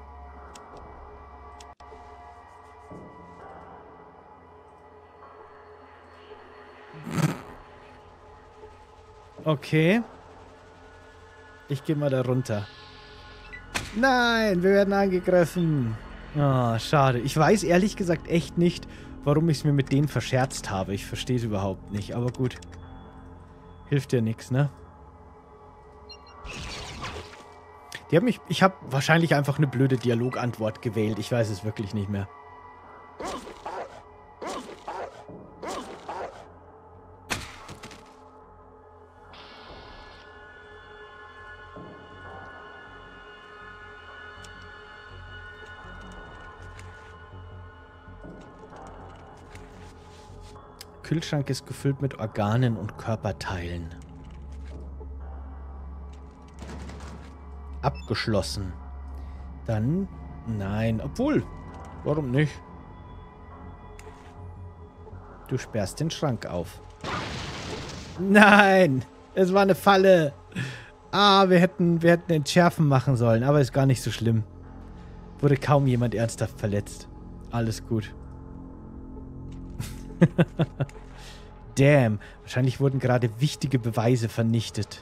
Okay. Ich gehe mal da runter. Nein, wir werden angegriffen. Ah, schade. Ich weiß ehrlich gesagt echt nicht, warum ich es mir mit denen verscherzt habe. Ich verstehe es überhaupt nicht, aber gut. Hilft ja nichts, ne? Ich habe wahrscheinlich einfach eine blöde Dialogantwort gewählt. Ich weiß es wirklich nicht mehr. Kühlschrank ist gefüllt mit Organen und Körperteilen. Abgeschlossen. Dann, nein, obwohl, warum nicht? Du sperrst den Schrank auf. Nein, es war eine Falle. Ah, wir hätten entschärfen machen sollen, aber ist gar nicht so schlimm. Wurde kaum jemand ernsthaft verletzt. Alles gut. Damn. Wahrscheinlich wurden gerade wichtige Beweise vernichtet.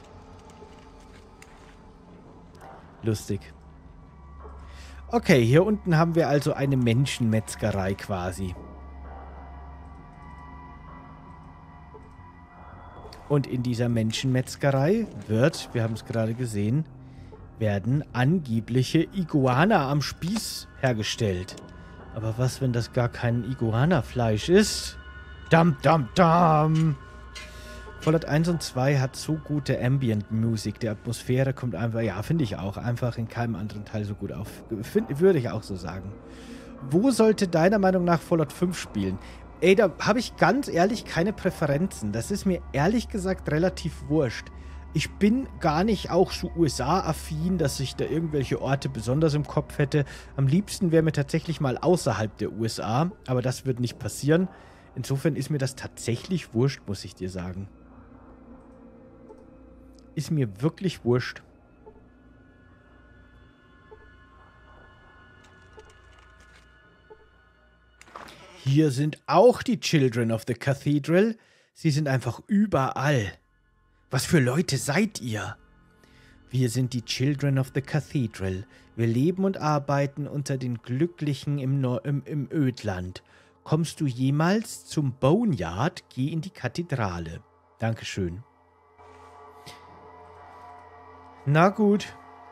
Lustig. Okay, hier unten haben wir also eine Menschenmetzgerei quasi. Und in dieser Menschenmetzgerei wird, wir haben es gerade gesehen, werden angebliche Iguana am Spieß hergestellt. Aber was, wenn das gar kein Iguana-Fleisch ist? Dam, dam, dam! Fallout 1 und 2 hat so gute Ambient-Musik. Die Atmosphäre kommt einfach, ja, finde ich auch, einfach in keinem anderen Teil so gut auf. Würde ich auch so sagen. Wo sollte deiner Meinung nach Fallout 5 spielen? Ey, da habe ich ganz ehrlich keine Präferenzen. Das ist mir ehrlich gesagt relativ wurscht. Ich bin gar nicht auch so USA-affin, dass ich da irgendwelche Orte besonders im Kopf hätte. Am liebsten wäre mir tatsächlich mal außerhalb der USA, aber das wird nicht passieren. Insofern ist mir das tatsächlich wurscht, muss ich dir sagen. Ist mir wirklich wurscht. Hier sind auch die Children of the Cathedral. Sie sind einfach überall. Was für Leute seid ihr? Wir sind die Children of the Cathedral. Wir leben und arbeiten unter den Glücklichen im Ödland. Kommst du jemals zum Boneyard, geh in die Kathedrale. Dankeschön. Na gut.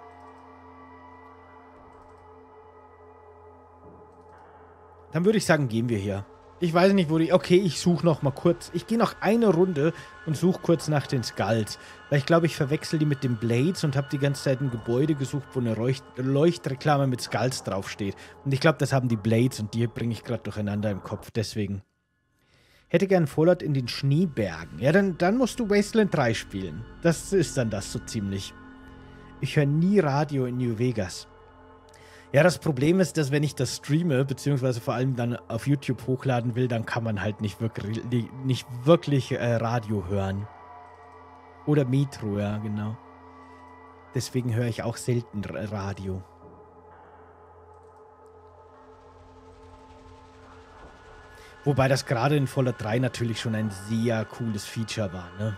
Dann würde ich sagen, gehen wir hier. Ich weiß nicht, wo die... Okay, ich suche noch mal kurz. Ich gehe noch eine Runde und suche kurz nach den Skulls. Weil ich glaube, ich verwechsel die mit den Blades und habe die ganze Zeit ein Gebäude gesucht, wo eine Leuchtreklame mit Skulls draufsteht. Und ich glaube, das haben die Blades und die bringe ich gerade durcheinander im Kopf. Deswegen. Hätte gern Fallout in den Schneebergen. Ja, dann musst du Wasteland 3 spielen. Das ist dann das so ziemlich. Ich höre nie Radio in New Vegas. Ja, das Problem ist, dass wenn ich das streame, beziehungsweise vor allem dann auf YouTube hochladen will, dann kann man halt nicht wirklich Radio hören. Oder Metro, ja, genau. Deswegen höre ich auch selten Radio. Wobei das gerade in Fallout 3 natürlich schon ein sehr cooles Feature war, ne?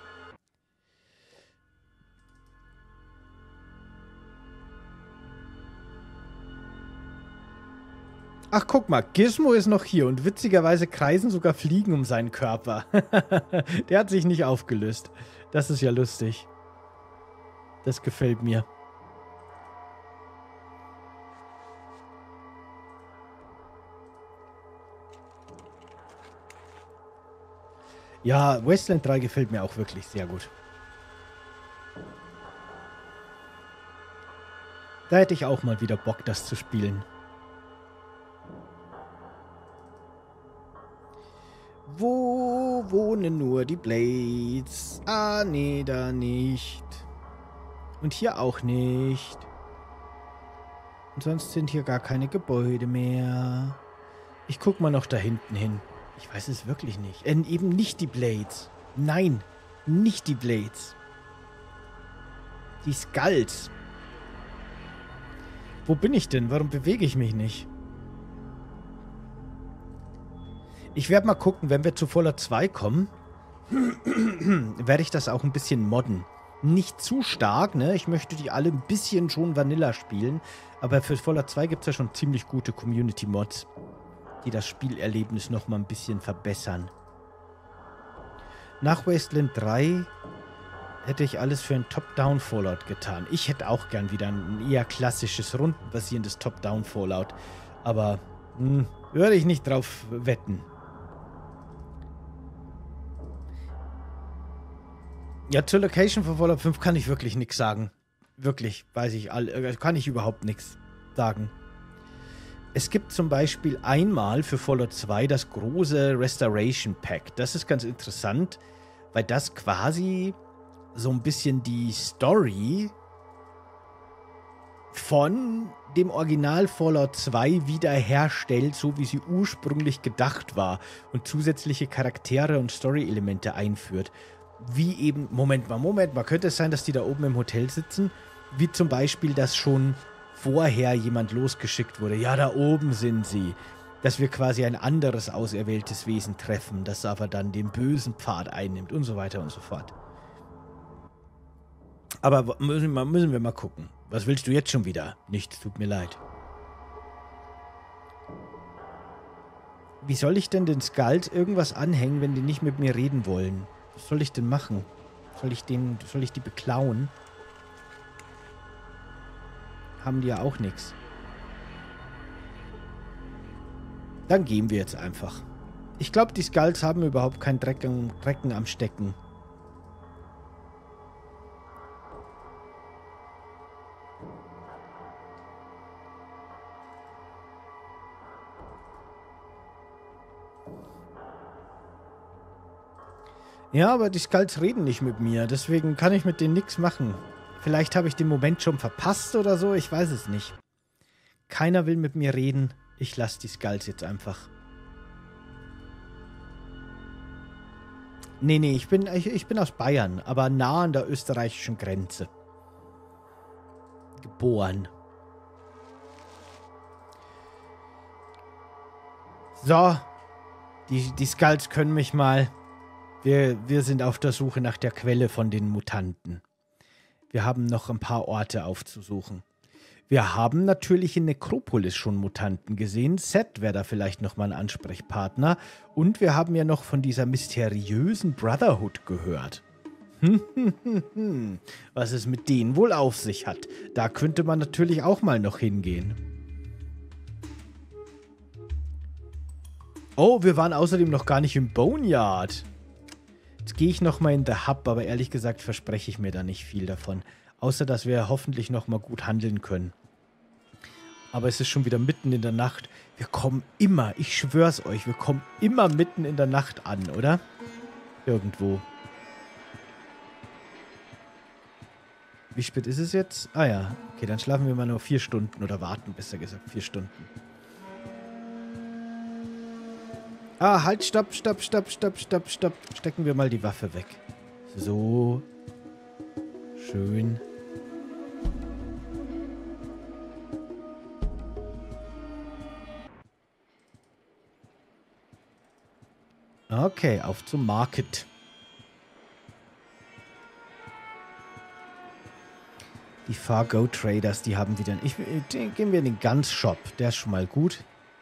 Ach, guck mal, Gizmo ist noch hier und witzigerweise kreisen sogar Fliegen um seinen Körper. Der hat sich nicht aufgelöst. Das ist ja lustig. Das gefällt mir. Ja, Wasteland 3 gefällt mir auch wirklich sehr gut. Da hätte ich auch mal wieder Bock, das zu spielen. Wo wohnen nur die Blades? Ah, nee, da nicht. Und hier auch nicht. Und sonst sind hier gar keine Gebäude mehr. Ich guck mal noch da hinten hin. Ich weiß es wirklich nicht. Eben nicht die Blades. Nein, nicht die Blades. Die Skulls. Wo bin ich denn? Warum bewege ich mich nicht? Ich werde mal gucken, wenn wir zu Fallout 2 kommen, werde ich das auch ein bisschen modden. Nicht zu stark, ne? Ich möchte die alle ein bisschen schon Vanilla spielen, aber für Fallout 2 gibt es ja schon ziemlich gute Community-Mods, die das Spielerlebnis nochmal ein bisschen verbessern. Nach Wasteland 3 hätte ich alles für ein Top-Down-Fallout getan. Ich hätte auch gern wieder ein eher klassisches, rundenbasierendes Top-Down-Fallout, aber würde ich nicht drauf wetten. Ja, zur Location von Fallout 5 kann ich wirklich nichts sagen. Wirklich, kann ich überhaupt nichts sagen. Es gibt zum Beispiel einmal für Fallout 2 das große Restoration Pack. Das ist ganz interessant, weil das quasi so ein bisschen die Story von dem Original Fallout 2 wiederherstellt, so wie sie ursprünglich gedacht war und zusätzliche Charaktere und Story-Elemente einführt. Wie eben, Moment mal, könnte es sein, dass die da oben im Hotel sitzen? Wie zum Beispiel, dass schon vorher jemand losgeschickt wurde. Ja, da oben sind sie. dass wir quasi ein anderes auserwähltes Wesen treffen, das aber dann den bösen Pfad einnimmt und so weiter und so fort. Aber müssen wir mal gucken. Was willst du jetzt schon wieder? Nichts, tut mir leid. Wie soll ich denn den Skulls irgendwas anhängen, wenn die nicht mit mir reden wollen? Was soll ich denn machen? Soll ich die beklauen? Haben die ja auch nichts. Dann gehen wir jetzt einfach. Ich glaube, die Skulls haben überhaupt keinen Drecken am Stecken. Ja, aber die Skulls reden nicht mit mir, deswegen kann ich mit denen nichts machen. Vielleicht habe ich den Moment schon verpasst oder so, ich weiß es nicht. Keiner will mit mir reden, ich lasse die Skulls jetzt einfach. Nee, ich bin aus Bayern, aber nah an der österreichischen Grenze. Geboren. So, die Skulls können mich mal... Wir sind auf der Suche nach der Quelle von den Mutanten. Wir haben noch ein paar Orte aufzusuchen. Wir haben natürlich in Nekropolis schon Mutanten gesehen. Seth wäre da vielleicht nochmal ein Ansprechpartner. Und wir haben ja noch von dieser mysteriösen Brotherhood gehört. Was es mit denen wohl auf sich hat. Da könnte man natürlich auch mal noch hingehen. Oh, wir waren außerdem noch gar nicht im Boneyard. Jetzt gehe ich nochmal in The Hub, aber ehrlich gesagt verspreche ich mir da nicht viel davon. Außer, dass wir hoffentlich nochmal gut handeln können. Aber es ist schon wieder mitten in der Nacht. Wir kommen immer, ich schwör's euch, wir kommen immer mitten in der Nacht an, oder? Irgendwo. Wie spät ist es jetzt? Ah ja, okay, dann schlafen wir mal nur 4 Stunden oder warten, besser gesagt, 4 Stunden. Ah, halt, stopp. Stecken wir mal die Waffe weg. So. Schön. Okay, auf zum Market. Die Fargo Traders, die haben wieder... Gehen wir in den Guns Shop. Der ist schon mal gut.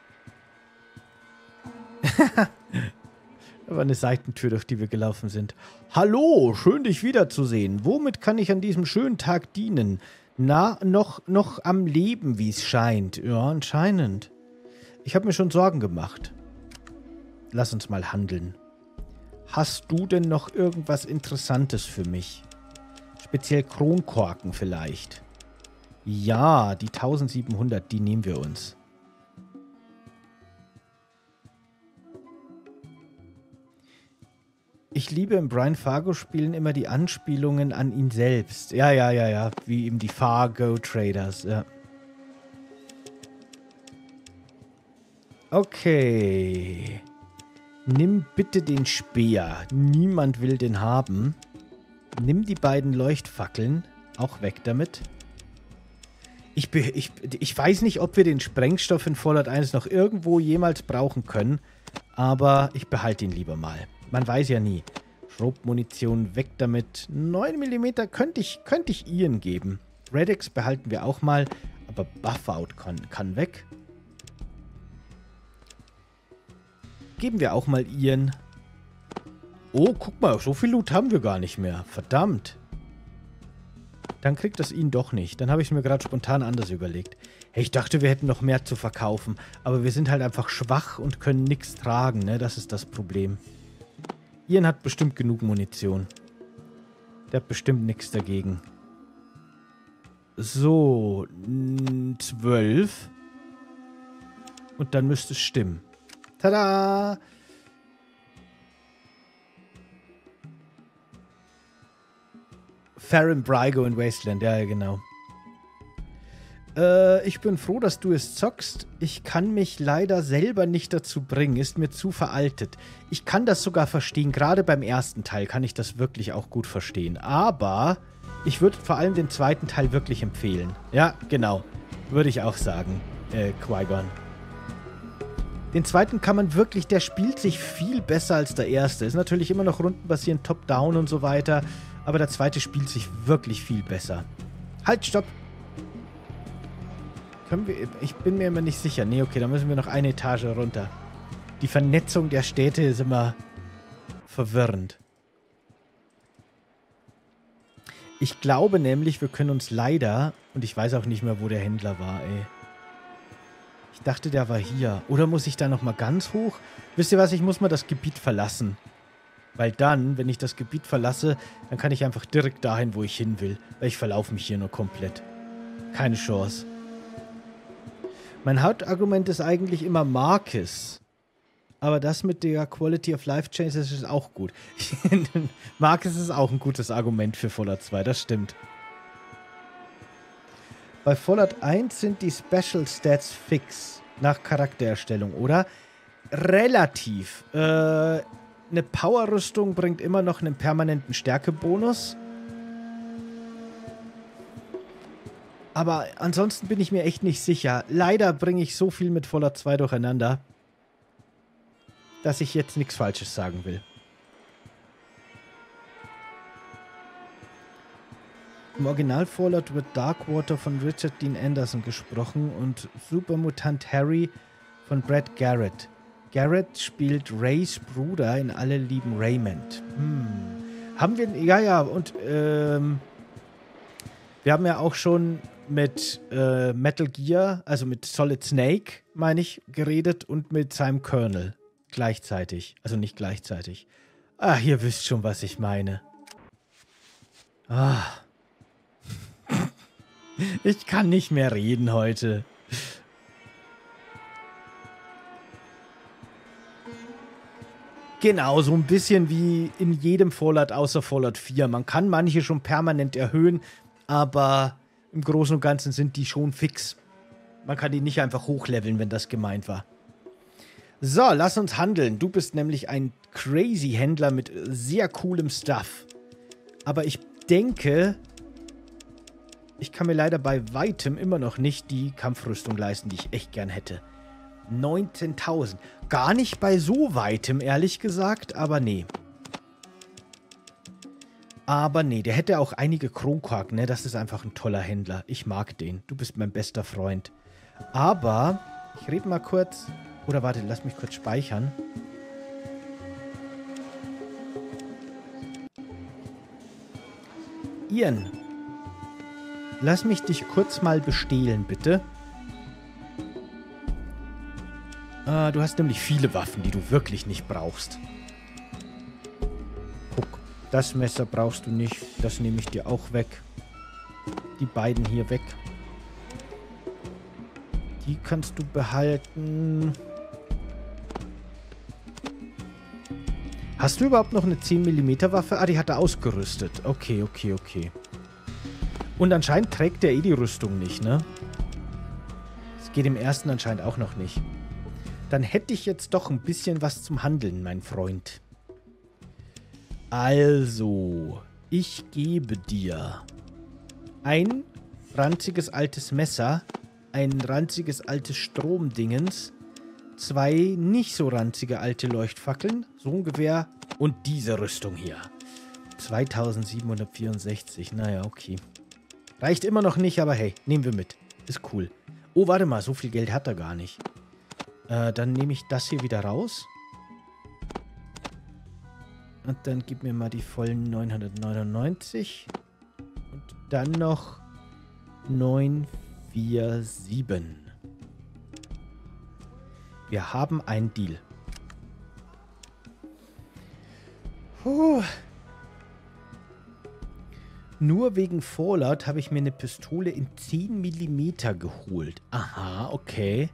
Da war eine Seitentür, durch die wir gelaufen sind. Hallo, schön dich wiederzusehen. Womit kann ich an diesem schönen Tag dienen? Na, noch am Leben, wie es scheint. Ja, anscheinend. Ich habe mir schon Sorgen gemacht. Lass uns mal handeln. Hast du denn noch irgendwas Interessantes für mich? Speziell Kronkorken vielleicht. Ja, die 1700, die nehmen wir uns. Ich liebe im Brian Fargo-Spielen immer die Anspielungen an ihn selbst. Ja. Wie eben die Fargo Traders, ja. Okay. Nimm bitte den Speer. Niemand will den haben. Nimm die beiden Leuchtfackeln. Auch weg damit. Ich weiß nicht, ob wir den Sprengstoff in Fallout 1 noch irgendwo jemals brauchen können. Aber ich behalte ihn lieber mal. Man weiß ja nie. Schrotmunition weg damit. 9 mm könnte ich Ian geben. Radix behalten wir auch mal. Aber Buffout kann weg. Geben wir auch mal Ian. Oh, guck mal, so viel Loot haben wir gar nicht mehr. Verdammt. Dann kriegt das ihn doch nicht. Dann habe ich mir gerade spontan anders überlegt. Hey, ich dachte, wir hätten noch mehr zu verkaufen. Aber wir sind halt einfach schwach und können nichts tragen, ne? Das ist das Problem. Ian hat bestimmt genug Munition. Der hat bestimmt nichts dagegen. So, 12. Und dann müsste es stimmen. Tada! Farron Brygo in Wasteland, ja, genau. Ich bin froh, dass du es zockst. Ich kann mich leider selber nicht dazu bringen. Ist mir zu veraltet. Ich kann das sogar verstehen. Gerade beim ersten Teil kann ich das wirklich auch gut verstehen. Aber ich würde vor allem den zweiten Teil wirklich empfehlen. Ja, genau. Würde ich auch sagen, Qui-Gon. Den zweiten kann man wirklich, der spielt sich viel besser als der erste. Ist natürlich immer noch rundenbasierend, Top-Down und so weiter. Aber der zweite spielt sich wirklich viel besser. Halt, stopp! Können wir, ich bin mir immer nicht sicher. Nee, okay, da müssen wir noch eine Etage runter. Die Vernetzung der Städte ist immer verwirrend. Ich glaube nämlich, wir können uns leider... Und ich weiß auch nicht mehr, wo der Händler war, ey. Ich dachte, der war hier. Oder muss ich da nochmal ganz hoch? Wisst ihr was? Ich muss mal das Gebiet verlassen. Weil dann, wenn ich das Gebiet verlasse, dann kann ich einfach direkt dahin, wo ich hin will. Weil ich verlaufe mich hier nur komplett. Keine Chance. Mein Hauptargument ist eigentlich immer Marcus. Aber das mit der Quality of Life Changes ist auch gut. Marcus ist auch ein gutes Argument für Fallout 2, das stimmt. Bei Fallout 1 sind die Special Stats fix nach Charaktererstellung, oder? Relativ. Eine Power-Rüstung bringt immer noch einen permanenten Stärkebonus. Aber ansonsten bin ich mir echt nicht sicher. Leider bringe ich so viel mit Fallout 2 durcheinander, dass ich jetzt nichts Falsches sagen will. Im Original Fallout wird Darkwater von Richard Dean Anderson gesprochen und Supermutant Harry von Brad Garrett. Garrett spielt Rays Bruder in Alle lieben Raymond. Haben wir... Ja, und wir haben ja auch schon mit Metal Gear, also mit Solid Snake, meine ich, geredet und mit seinem Colonel gleichzeitig. Also nicht gleichzeitig. Ah, ihr wisst schon, was ich meine. Ah... Ich kann nicht mehr reden heute. Genau, so ein bisschen wie in jedem Fallout außer Fallout 4. Man kann manche schon permanent erhöhen, aber im Großen und Ganzen sind die schon fix. Man kann die nicht einfach hochleveln, wenn das gemeint war. So, lass uns handeln. Du bist nämlich ein crazy Händler mit sehr coolem Stuff. Aber ich denke... Ich kann mir leider bei weitem immer noch nicht die Kampfrüstung leisten, die ich echt gern hätte. 19.000. Gar nicht bei so weitem, ehrlich gesagt, aber nee. Aber nee, der hätte auch einige Kronkork, ne? Das ist einfach ein toller Händler. Ich mag den. Du bist mein bester Freund. Aber, ich rede mal kurz... Oder warte, lass mich kurz speichern. Ian... Lass mich dich kurz mal bestehlen, bitte. Du hast nämlich viele Waffen, die du wirklich nicht brauchst. Guck, das Messer brauchst du nicht. Das nehme ich dir auch weg. Die beiden hier weg. Die kannst du behalten. Hast du überhaupt noch eine 10 mm Waffe? Ah, die hat er ausgerüstet. Okay. Und anscheinend trägt der die Rüstung nicht, ne? Das geht im ersten anscheinend auch noch nicht. Dann hätte ich jetzt doch ein bisschen was zum Handeln, mein Freund. Also, ich gebe dir ein ranziges altes Messer, ein ranziges altes Stromdingens, 2 nicht so ranzige alte Leuchtfackeln, so ungefähr, und diese Rüstung hier. 2764, naja, okay. Reicht immer noch nicht, aber hey, nehmen wir mit. Ist cool. Oh, warte mal, so viel Geld hat er gar nicht. Dann nehme ich das hier wieder raus. Und dann gib mir mal die vollen 999. Und dann noch 947. Wir haben einen Deal. Nur wegen Fallout habe ich mir eine Pistole in 10 mm geholt. Aha, okay.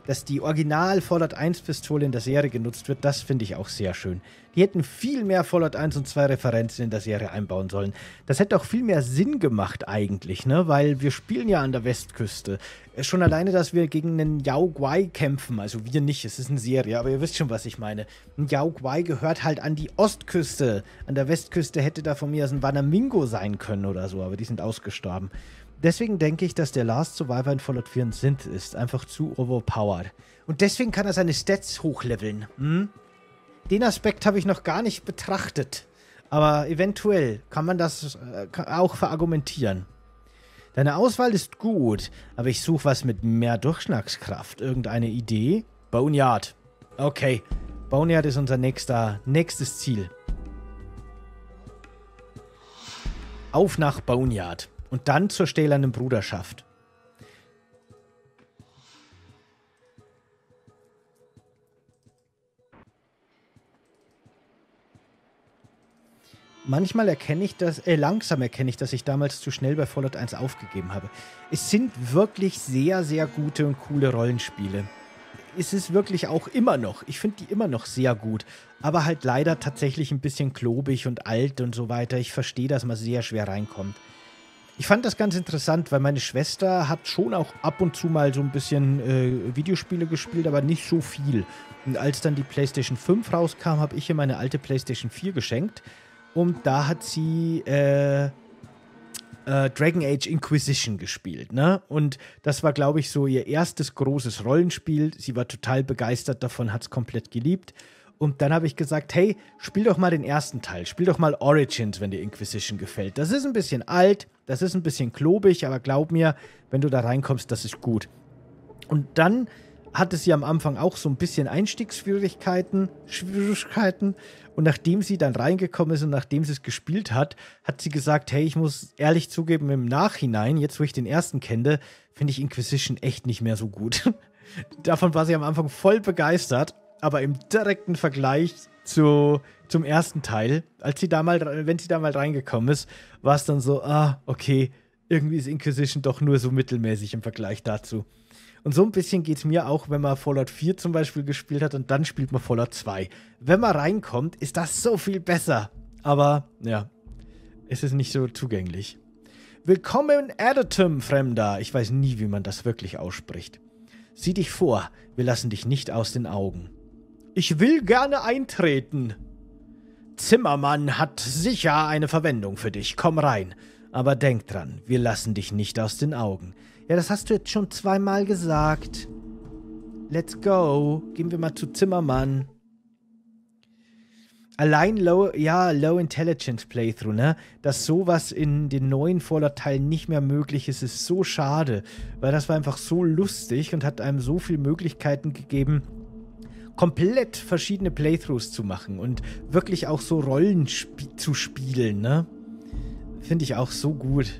dass die Original Fallout 1 Pistole in der Serie genutzt wird, das finde ich auch sehr schön. Die hätten viel mehr Fallout 1 und 2 Referenzen in der Serie einbauen sollen. Das hätte auch viel mehr Sinn gemacht eigentlich, ne? Weil wir spielen ja an der Westküste. Schon alleine, dass wir gegen einen Yao Guai kämpfen, also wir nicht, es ist eine Serie, aber ihr wisst schon, was ich meine. Ein Yao Guai gehört halt an die Ostküste. An der Westküste hätte da von mir aus ein Wanamingo sein können oder so, aber die sind ausgestorben. Deswegen denke ich, dass der Last Survivor in Fallout 4 ein Synth ist. Einfach zu overpowered. Und deswegen kann er seine Stats hochleveln. Den Aspekt habe ich noch gar nicht betrachtet. Aber eventuell kann man das auch verargumentieren. Deine Auswahl ist gut, aber ich suche was mit mehr Durchschlagskraft. Irgendeine Idee? Boneyard. Okay, Boneyard ist unser nächstes Ziel. Auf nach Boneyard. Und dann zur stählernen Bruderschaft. Langsam erkenne ich, dass ich damals zu schnell bei Fallout 1 aufgegeben habe. Es sind wirklich sehr, sehr gute und coole Rollenspiele. Es ist wirklich auch immer noch. Ich finde die immer noch sehr gut. Aber halt leider tatsächlich ein bisschen klobig und alt und so weiter. Ich verstehe, dass man sehr schwer reinkommt. Ich fand das ganz interessant, weil meine Schwester hat schon auch ab und zu mal so ein bisschen Videospiele gespielt, aber nicht so viel. Und als dann die PlayStation 5 rauskam, habe ich ihr meine alte PlayStation 4 geschenkt. Und da hat sie Dragon Age Inquisition gespielt, ne? Und das war, glaube ich, so ihr erstes großes Rollenspiel. Sie war total begeistert davon, hat es komplett geliebt. Und dann habe ich gesagt, hey, spiel doch mal den ersten Teil. Spiel doch mal Origins, wenn dir Inquisition gefällt. Das ist ein bisschen alt, das ist ein bisschen klobig, aber glaub mir, wenn du da reinkommst, das ist gut. Und dann hatte sie am Anfang auch so ein bisschen Einstiegsschwierigkeiten. Und nachdem sie dann reingekommen ist und nachdem sie es gespielt hat, hat sie gesagt, hey, ich muss ehrlich zugeben, im Nachhinein, jetzt wo ich den ersten kenne, finde ich Inquisition echt nicht mehr so gut. Davon war sie am Anfang voll begeistert. Aber im direkten Vergleich zum ersten Teil, wenn sie da mal reingekommen ist, war es dann so, okay, irgendwie ist Inquisition doch nur so mittelmäßig im Vergleich dazu. Und so ein bisschen geht es mir auch, wenn man Fallout 4 zum Beispiel gespielt hat und dann spielt man Fallout 2. Wenn man reinkommt, ist das so viel besser. Aber, ja, es ist nicht so zugänglich. Willkommen, Adatum, Fremder. Ich weiß nie, wie man das wirklich ausspricht. Sieh dich vor, wir lassen dich nicht aus den Augen. Ich will gerne eintreten. Zimmermann hat sicher eine Verwendung für dich. Komm rein. Aber denk dran, wir lassen dich nicht aus den Augen. Ja, das hast du jetzt schon 2-mal gesagt. Let's go. Gehen wir mal zu Zimmermann. Allein Low Intelligence Playthrough, ne? Dass sowas in den neuen Fallout-Teilen nicht mehr möglich ist, ist so schade. Weil das war einfach so lustig und hat einem so viele Möglichkeiten gegeben, komplett verschiedene Playthroughs zu machen und wirklich auch so Rollen zu spielen, ne? Finde ich auch so gut.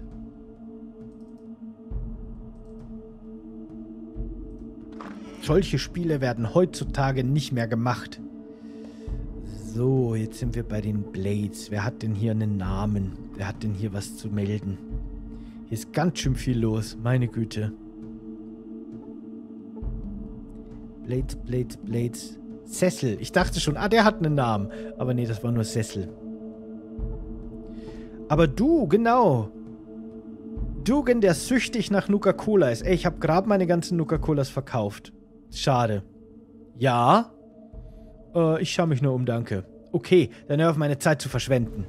Solche Spiele werden heutzutage nicht mehr gemacht. So, jetzt sind wir bei den Blades. Wer hat denn hier einen Namen? Wer hat denn hier was zu melden? Hier ist ganz schön viel los, meine Güte. Blades. Cecil. Ich dachte schon, der hat einen Namen. Aber nee, das war nur Cecil. Aber du, genau. Dugan, der süchtig nach Nuka-Cola ist. Ey, ich habe gerade meine ganzen Nuka-Colas verkauft. Schade. Ja? Ich schaue mich nur um, danke. Okay, dann hör auf, meine Zeit zu verschwenden.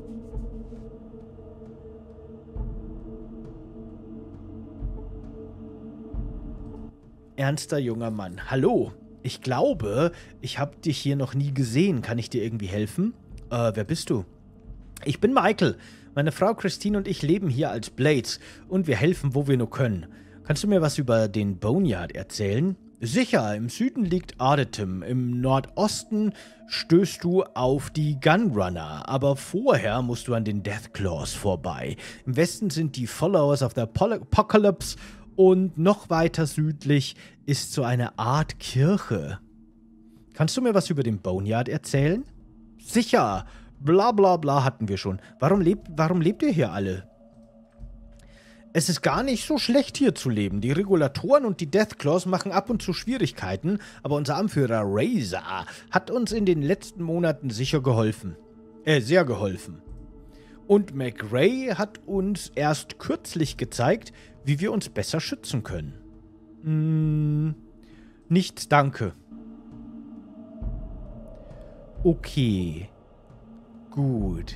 Ernster junger Mann. Hallo. Ich glaube, ich habe dich hier noch nie gesehen. Kann ich dir irgendwie helfen? Wer bist du? Ich bin Michael. Meine Frau Christine und ich leben hier als Blades und wir helfen, wo wir nur können. Kannst du mir was über den Boneyard erzählen? Sicher, im Süden liegt Adatum, im Nordosten stößt du auf die Gunrunner, aber vorher musst du an den Deathclaws vorbei. Im Westen sind die Followers of the Apocalypse und noch weiter südlich ist so eine Art Kirche. Kannst du mir was über den Boneyard erzählen? Sicher, bla bla bla hatten wir schon. Warum lebt ihr hier alle? Es ist gar nicht so schlecht, hier zu leben. Die Regulatoren und die Deathclaws machen ab und zu Schwierigkeiten, aber unser Anführer Razor hat uns in den letzten Monaten sicher geholfen. Sehr geholfen. Und McRae hat uns erst kürzlich gezeigt, wie wir uns besser schützen können. Nichts, danke. Okay. Gut.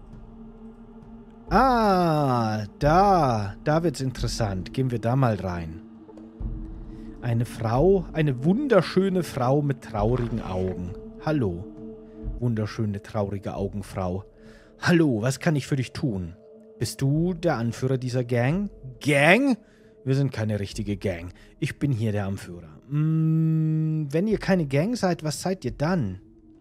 Ah, da wird's interessant. Gehen wir da mal rein. Eine Frau, eine wunderschöne Frau mit traurigen Augen. Hallo. Wunderschöne, traurige Augenfrau. Hallo, was kann ich für dich tun? Bist du der Anführer dieser Gang? Gang? Wir sind keine richtige Gang. Ich bin hier der Anführer. Wenn ihr keine Gang seid, was seid ihr dann?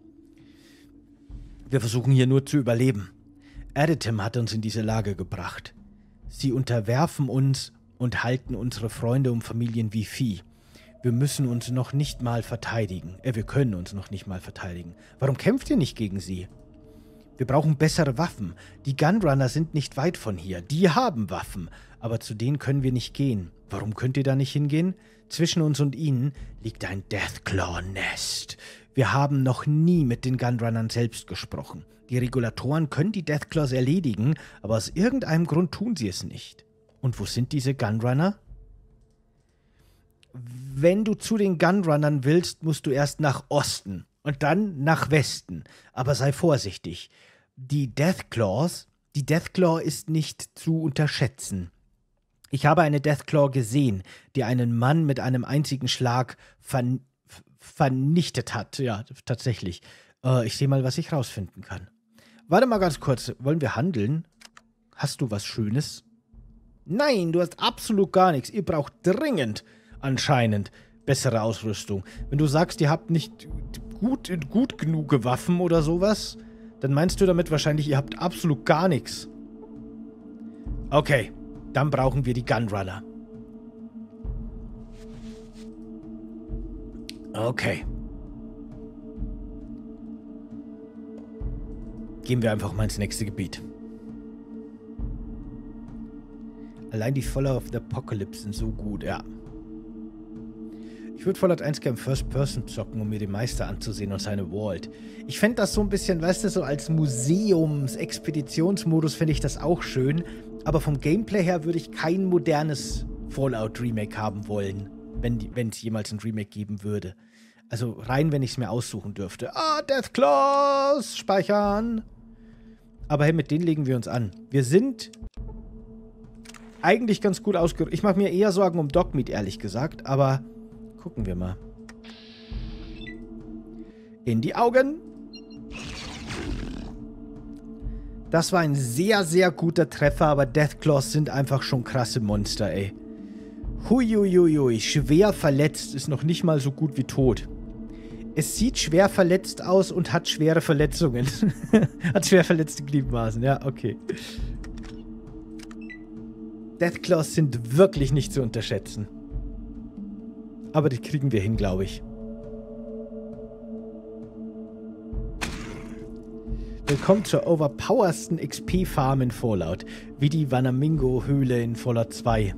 Wir versuchen hier nur zu überleben. Additim hat uns in diese Lage gebracht. Sie unterwerfen uns und halten unsere Freunde und Familien wie Vieh. Wir müssen uns noch nicht mal verteidigen. Wir können uns noch nicht mal verteidigen. Warum kämpft ihr nicht gegen sie? Wir brauchen bessere Waffen. Die Gunrunner sind nicht weit von hier. Die haben Waffen. Aber zu denen können wir nicht gehen. Warum könnt ihr da nicht hingehen? Zwischen uns und ihnen liegt ein Deathclaw-Nest. Wir haben noch nie mit den Gunrunnern selbst gesprochen. Die Regulatoren können die Deathclaws erledigen, aber aus irgendeinem Grund tun sie es nicht. Und wo sind diese Gunrunner? Wenn du zu den Gunrunnern willst, musst du erst nach Osten und dann nach Westen. Aber sei vorsichtig. Die Deathclaw ist nicht zu unterschätzen. Ich habe eine Deathclaw gesehen, die einen Mann mit einem einzigen Schlag vernichtet hat. Ja, tatsächlich. Ich sehe mal, was ich rausfinden kann. Warte mal ganz kurz. Wollen wir handeln? Hast du was Schönes? Nein, du hast absolut gar nichts. Ihr braucht dringend anscheinend bessere Ausrüstung. Wenn du sagst, ihr habt nicht gut genug Waffen oder sowas, dann meinst du damit wahrscheinlich, ihr habt absolut gar nichts. Okay, dann brauchen wir die Gunrunner. Okay. Gehen wir einfach mal ins nächste Gebiet. Allein die Fallout of the Apocalypse sind so gut, ja. Ich würde Fallout 1 gerne First Person zocken, um mir den Meister anzusehen und seine Vault. Ich fände das so ein bisschen, weißt du, so als Museums-Expeditionsmodus fände ich das auch schön. Aber vom Gameplay her würde ich kein modernes Fallout-Remake haben wollen, wenn es jemals ein Remake geben würde. Also rein, wenn ich es mir aussuchen dürfte. Deathclaws! Speichern! Aber hey, mit denen legen wir uns an. Wir sind eigentlich ganz gut ausgerüstet. Ich mache mir eher Sorgen um Dogmeat, ehrlich gesagt. Aber gucken wir mal. In die Augen! Das war ein sehr, sehr guter Treffer, aber Deathclaws sind einfach schon krasse Monster, ey. Huiuiui, schwer verletzt ist noch nicht mal so gut wie tot. Es sieht schwer verletzt aus und hat schwere Verletzungen. Hat schwer verletzte Gliedmaßen, ja, okay. Deathclaws sind wirklich nicht zu unterschätzen. Aber die kriegen wir hin, glaube ich. Willkommen zur overpowersten XP-Farm in Fallout. Wie die Wanamingo-Höhle in Fallout 2.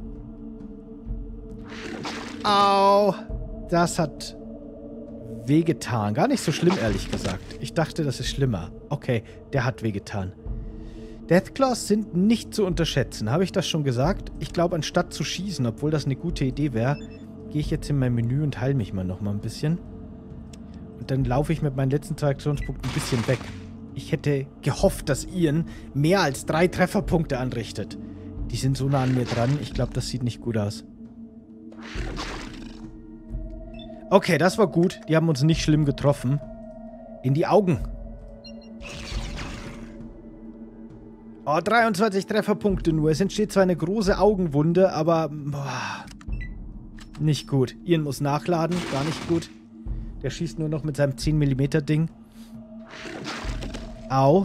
Au! Das hat wehgetan. Gar nicht so schlimm, ehrlich gesagt. Ich dachte, das ist schlimmer. Okay, der hat wehgetan. Deathclaws sind nicht zu unterschätzen. Habe ich das schon gesagt? Ich glaube, anstatt zu schießen, obwohl das eine gute Idee wäre, gehe ich jetzt in mein Menü und heile mich mal noch mal ein bisschen. Und dann laufe ich mit meinen letzten 2 Aktionspunkten ein bisschen weg. Ich hätte gehofft, dass Ian mehr als 3 Trefferpunkte anrichtet. Die sind so nah an mir dran. Ich glaube, das sieht nicht gut aus. Okay, das war gut. Die haben uns nicht schlimm getroffen. In die Augen. Oh, 23 Trefferpunkte nur. Es entsteht zwar eine große Augenwunde, aber nicht gut. Ian muss nachladen. Gar nicht gut. Der schießt nur noch mit seinem 10mm Ding. Au.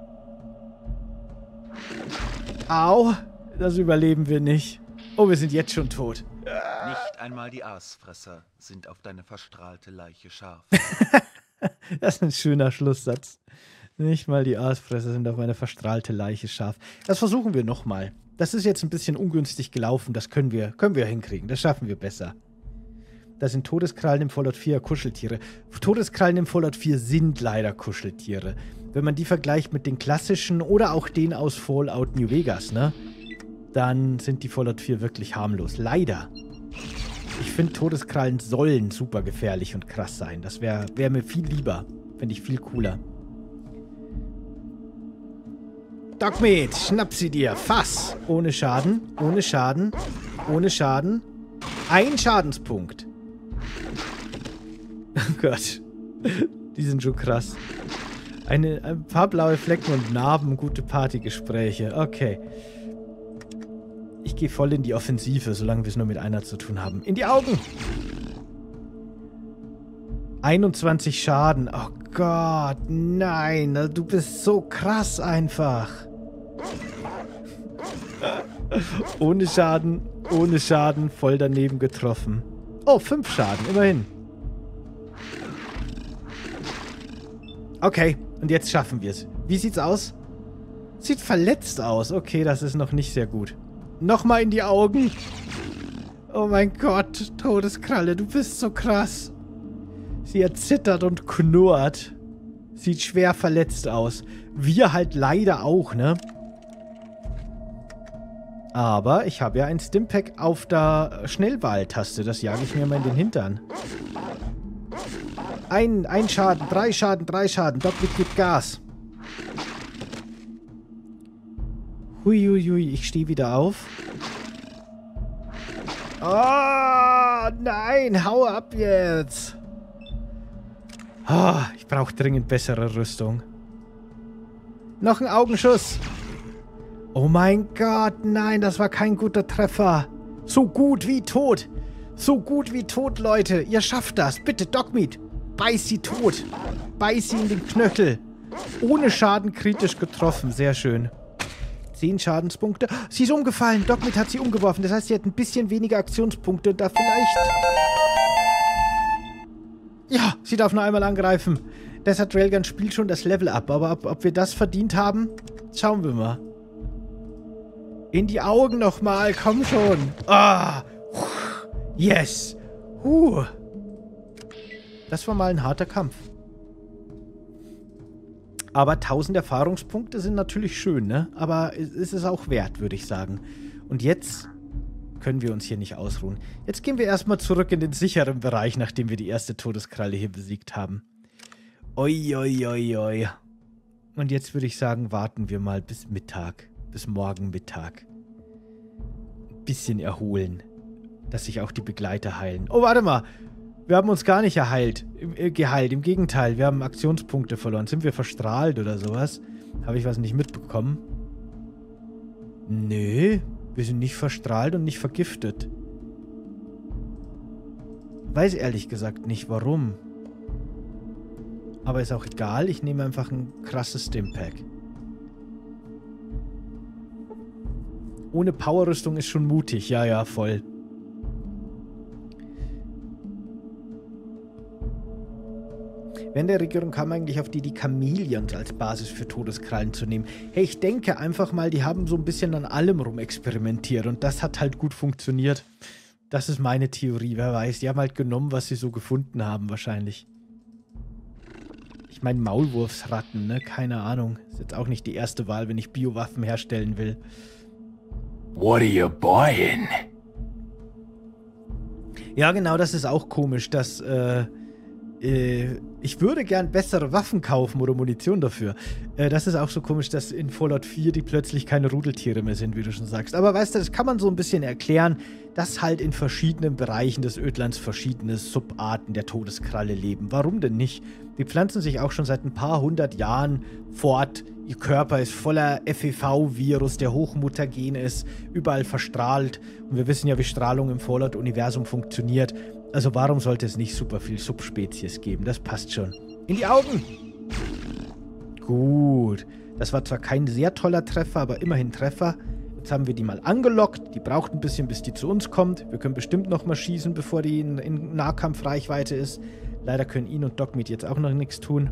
Au. Das überleben wir nicht. Oh, wir sind jetzt schon tot. Nicht einmal die Aasfresser sind auf deine verstrahlte Leiche scharf. Das ist ein schöner Schlusssatz. Nicht mal die Aasfresser sind auf meine verstrahlte Leiche scharf. Das versuchen wir nochmal. Das ist jetzt ein bisschen ungünstig gelaufen. Das können wir hinkriegen. Das schaffen wir besser. Da sind Todeskrallen im Fallout 4 Kuscheltiere. Todeskrallen im Fallout 4 sind leider Kuscheltiere. Wenn man die vergleicht mit den klassischen oder auch den aus Fallout New Vegas, ne? Dann sind die Fallout 4 wirklich harmlos. Leider. Ich finde, Todeskrallen sollen super gefährlich und krass sein. Das wär mir viel lieber. Finde ich viel cooler. Dogmeat, schnapp sie dir. Fass. Ohne Schaden, ohne Schaden, ohne Schaden. Ein Schadenspunkt. Oh Gott. Die sind schon krass. Ein paar blaue Flecken und Narben, gute Partygespräche. Okay. Ich gehe voll in die Offensive, solange wir es nur mit einer zu tun haben. In die Augen! 21 Schaden. Oh Gott, nein. Du bist so krass einfach. Ohne Schaden, voll daneben getroffen. Oh, 5 Schaden, immerhin. Okay, und jetzt schaffen wir es. Wie sieht's aus? Sieht verletzt aus. Okay, das ist noch nicht sehr gut. Nochmal in die Augen. Oh mein Gott, Todeskralle, du bist so krass. Sie erzittert und knurrt. Sieht schwer verletzt aus. Wir halt leider auch, ne? Aber ich habe ja ein Stimpack auf der Schnellwahltaste. Das jage ich mir mal in den Hintern. Ein Schaden, 3 Schaden, 3 Schaden. Doppelt gibt Gas. Huiuiui, ich stehe wieder auf. Oh, nein, hau ab jetzt. Oh, ich brauche dringend bessere Rüstung. Noch ein Augenschuss. Oh mein Gott, nein, das war kein guter Treffer. So gut wie tot. So gut wie tot, Leute. Ihr schafft das. Bitte, Dogmeat. Beiß sie tot. Beiß sie in den Knöchel. Ohne Schaden kritisch getroffen. Sehr schön. 10 Schadenspunkte. Sie ist umgefallen. Dogmeat hat sie umgeworfen. Das heißt, sie hat ein bisschen weniger Aktionspunkte. Da vielleicht... Ja, sie darf nur einmal angreifen. Desert Railgun spielt schon das Level ab. Aber ob wir das verdient haben, schauen wir mal. In die Augen nochmal. Komm schon. Ah. Yes. Das war mal ein harter Kampf. Aber 1000 Erfahrungspunkte sind natürlich schön, ne? Aber es ist es auch wert, würde ich sagen. Und jetzt können wir uns hier nicht ausruhen. Jetzt gehen wir erstmal zurück in den sicheren Bereich, nachdem wir die erste Todeskralle hier besiegt haben. Oi, oi, oi, oi. Und jetzt würde ich sagen, warten wir mal bis Mittag. Bis morgen Mittag. Ein bisschen erholen. Dass sich auch die Begleiter heilen. Oh, warte mal. Wir haben uns gar nicht geheilt. Im Gegenteil, wir haben Aktionspunkte verloren. Sind wir verstrahlt oder sowas? Habe ich was nicht mitbekommen? Nö, wir sind nicht verstrahlt und nicht vergiftet. Weiß ehrlich gesagt nicht, warum. Aber ist auch egal, ich nehme einfach ein krasses Stimpack. Ohne Powerrüstung ist schon mutig. Ja, ja, voll. Während der Regierung kam eigentlich auf die Chameleons als Basis für Todeskrallen zu nehmen. Hey, ich denke einfach mal, die haben so ein bisschen an allem rumexperimentiert und das hat halt gut funktioniert. Das ist meine Theorie, wer weiß. Die haben halt genommen, was sie so gefunden haben wahrscheinlich. Ich meine Maulwurfsratten, ne? Keine Ahnung. Ist jetzt auch nicht die erste Wahl, wenn ich Biowaffen herstellen will. What are you buying? Ja, genau, das ist auch komisch, dass, ich würde gern bessere Waffen kaufen oder Munition dafür. Das ist auch so komisch, dass in Fallout 4 die plötzlich keine Rudeltiere mehr sind, wie du schon sagst. Aber weißt du, das kann man so ein bisschen erklären, dass halt in verschiedenen Bereichen des Ödlands verschiedene Subarten der Todeskralle leben. Warum denn nicht? Die pflanzen sich auch schon seit ein paar hundert Jahren fort. Ihr Körper ist voller FEV-Virus, der hochmutagen ist, überall verstrahlt. Und wir wissen ja, wie Strahlung im Fallout-Universum funktioniert. Also warum sollte es nicht super viel Subspezies geben? Das passt schon. In die Augen! Gut. Das war zwar kein sehr toller Treffer, aber immerhin Treffer. Jetzt haben wir die mal angelockt. Die braucht ein bisschen, bis die zu uns kommt. Wir können bestimmt noch mal schießen, bevor die in Nahkampfreichweite ist. Leider können ihn und Dogmeat jetzt auch noch nichts tun.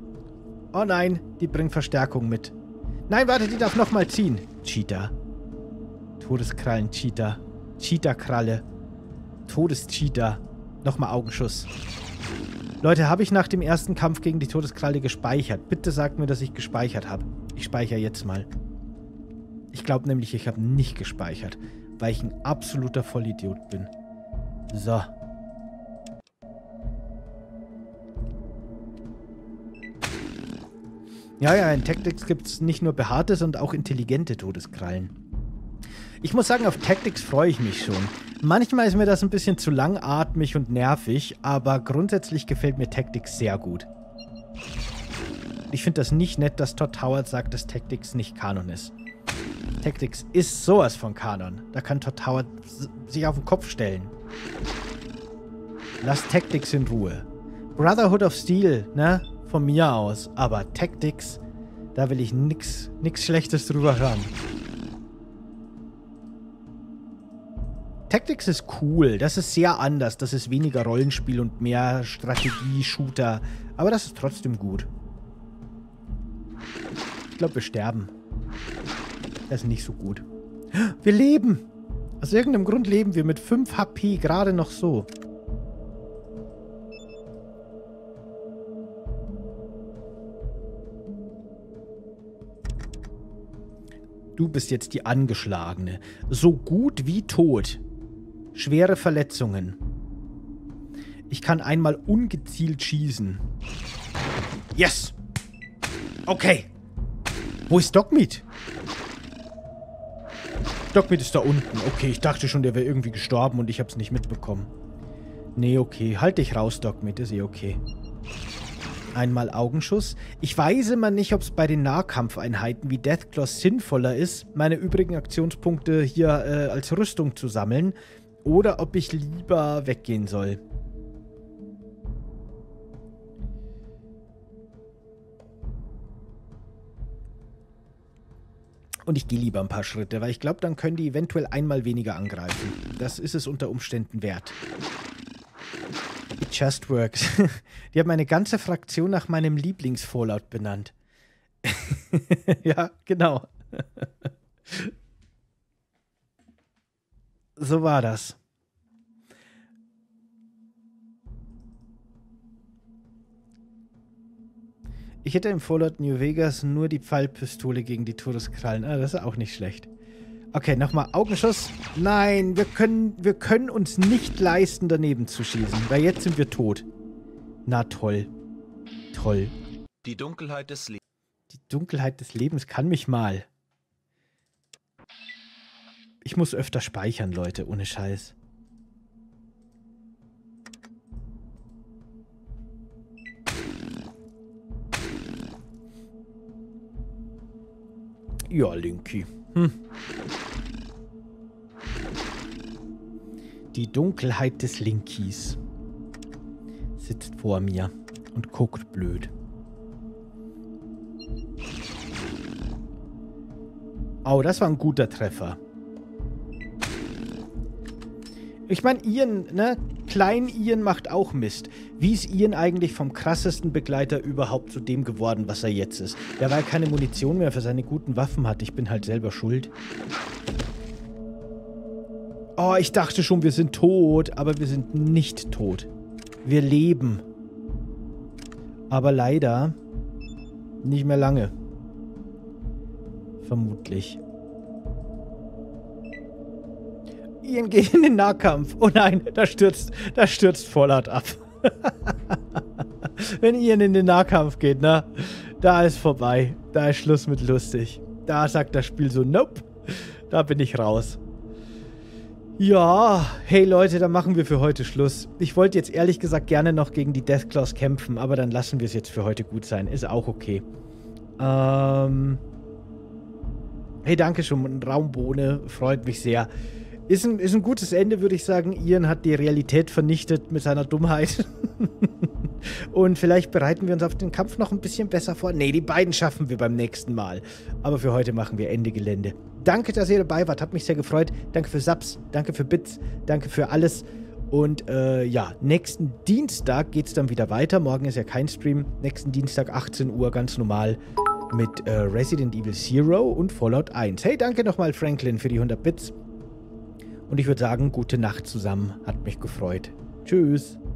Oh nein, die bringt Verstärkung mit. Nein, warte, die darf noch mal ziehen. Cheater. Todeskrallen-Cheater. Cheater-Kralle. Todescheater. Nochmal Augenschuss. Leute, habe ich nach dem ersten Kampf gegen die Todeskralle gespeichert? Bitte sagt mir, dass ich gespeichert habe. Ich speichere jetzt mal. Ich glaube nämlich, ich habe nicht gespeichert, weil ich ein absoluter Vollidiot bin. So. Ja, in Tactics gibt es nicht nur behaarte, sondern auch intelligente Todeskrallen. Ich muss sagen, auf Tactics freue ich mich schon. Manchmal ist mir das ein bisschen zu langatmig und nervig, aber grundsätzlich gefällt mir Tactics sehr gut. Ich finde das nicht nett, dass Todd Howard sagt, dass Tactics nicht Kanon ist. Tactics ist sowas von Kanon. Da kann Todd Howard sich auf den Kopf stellen. Lass Tactics in Ruhe. Brotherhood of Steel, ne? Von mir aus. Aber Tactics, da will ich nix Schlechtes drüber hören. Tactics ist cool. Das ist sehr anders. Das ist weniger Rollenspiel und mehr Strategie-Shooter. Aber das ist trotzdem gut. Ich glaube, wir sterben. Das ist nicht so gut. Wir leben! Aus irgendeinem Grund leben wir mit 5 HP gerade noch so. Du bist jetzt die Angeschlagene. So gut wie tot. Schwere Verletzungen. Ich kann einmal ungezielt schießen. Yes! Okay. Wo ist Dogmeat? Dogmeat ist da unten. Okay, ich dachte schon, der wäre irgendwie gestorben und ich habe es nicht mitbekommen. Nee, okay. Halt dich raus, Dogmeat. Ist eh okay. Einmal Augenschuss. Ich weiß immer nicht, ob es bei den Nahkampfeinheiten wie Deathclaw sinnvoller ist, meine übrigen Aktionspunkte hier als Rüstung zu sammeln, oder ob ich lieber weggehen soll. Und ich gehe lieber ein paar Schritte, weil ich glaube, dann können die eventuell einmal weniger angreifen. Das ist es unter Umständen wert. It just works. Die haben eine ganze Fraktion nach meinem Lieblings-Fallout benannt. Ja, genau. So war das. Ich hätte im Fallout New Vegas nur die Pfeilpistole gegen die Todeskrallen. Ah, das ist auch nicht schlecht. Okay, nochmal Augenschuss. Nein, wir können uns nicht leisten, daneben zu schießen, weil jetzt sind wir tot. Na toll. Toll. Die Dunkelheit des Lebens. Die Dunkelheit des Lebens kann mich mal. Ich muss öfter speichern, Leute, ohne Scheiß. Ja, Linky. Die Dunkelheit des Linkies sitzt vor mir und guckt blöd. Oh, das war ein guter Treffer. Ich meine, Ian, ne? Klein Ian macht auch Mist. Wie ist Ian eigentlich vom krassesten Begleiter überhaupt zu dem geworden, was er jetzt ist? Der, weil er keine Munition mehr für seine guten Waffen hat. Ich bin halt selber schuld. Oh, ich dachte schon, wir sind tot, aber wir sind nicht tot. Wir leben. Aber leider nicht mehr lange. Vermutlich. Ian geht in den Nahkampf. Oh nein, da stürzt Fallout ab. Wenn Ian in den Nahkampf geht, ne? Da ist vorbei. Da ist Schluss mit lustig. Da sagt das Spiel so, nope. Da bin ich raus. Ja, hey Leute, dann machen wir für heute Schluss. Ich wollte jetzt ehrlich gesagt gerne noch gegen die Deathclaws kämpfen, aber dann lassen wir es jetzt für heute gut sein. Ist auch okay. Hey, danke schon, Raumbohne. Freut mich sehr. Ist ein gutes Ende, würde ich sagen. Ian hat die Realität vernichtet mit seiner Dummheit. Und vielleicht bereiten wir uns auf den Kampf noch ein bisschen besser vor. Nee, die beiden schaffen wir beim nächsten Mal. Aber für heute machen wir Ende Gelände. Danke, dass ihr dabei wart. Hat mich sehr gefreut. Danke für Subs, danke für Bits, danke für alles. Und ja, nächsten Dienstag geht es dann wieder weiter. Morgen ist ja kein Stream. Nächsten Dienstag 18 Uhr, ganz normal. mit Resident Evil Zero und Fallout 1. Hey, danke nochmal Franklin für die 100 Bits. Und ich würde sagen, gute Nacht zusammen. Hat mich gefreut. Tschüss.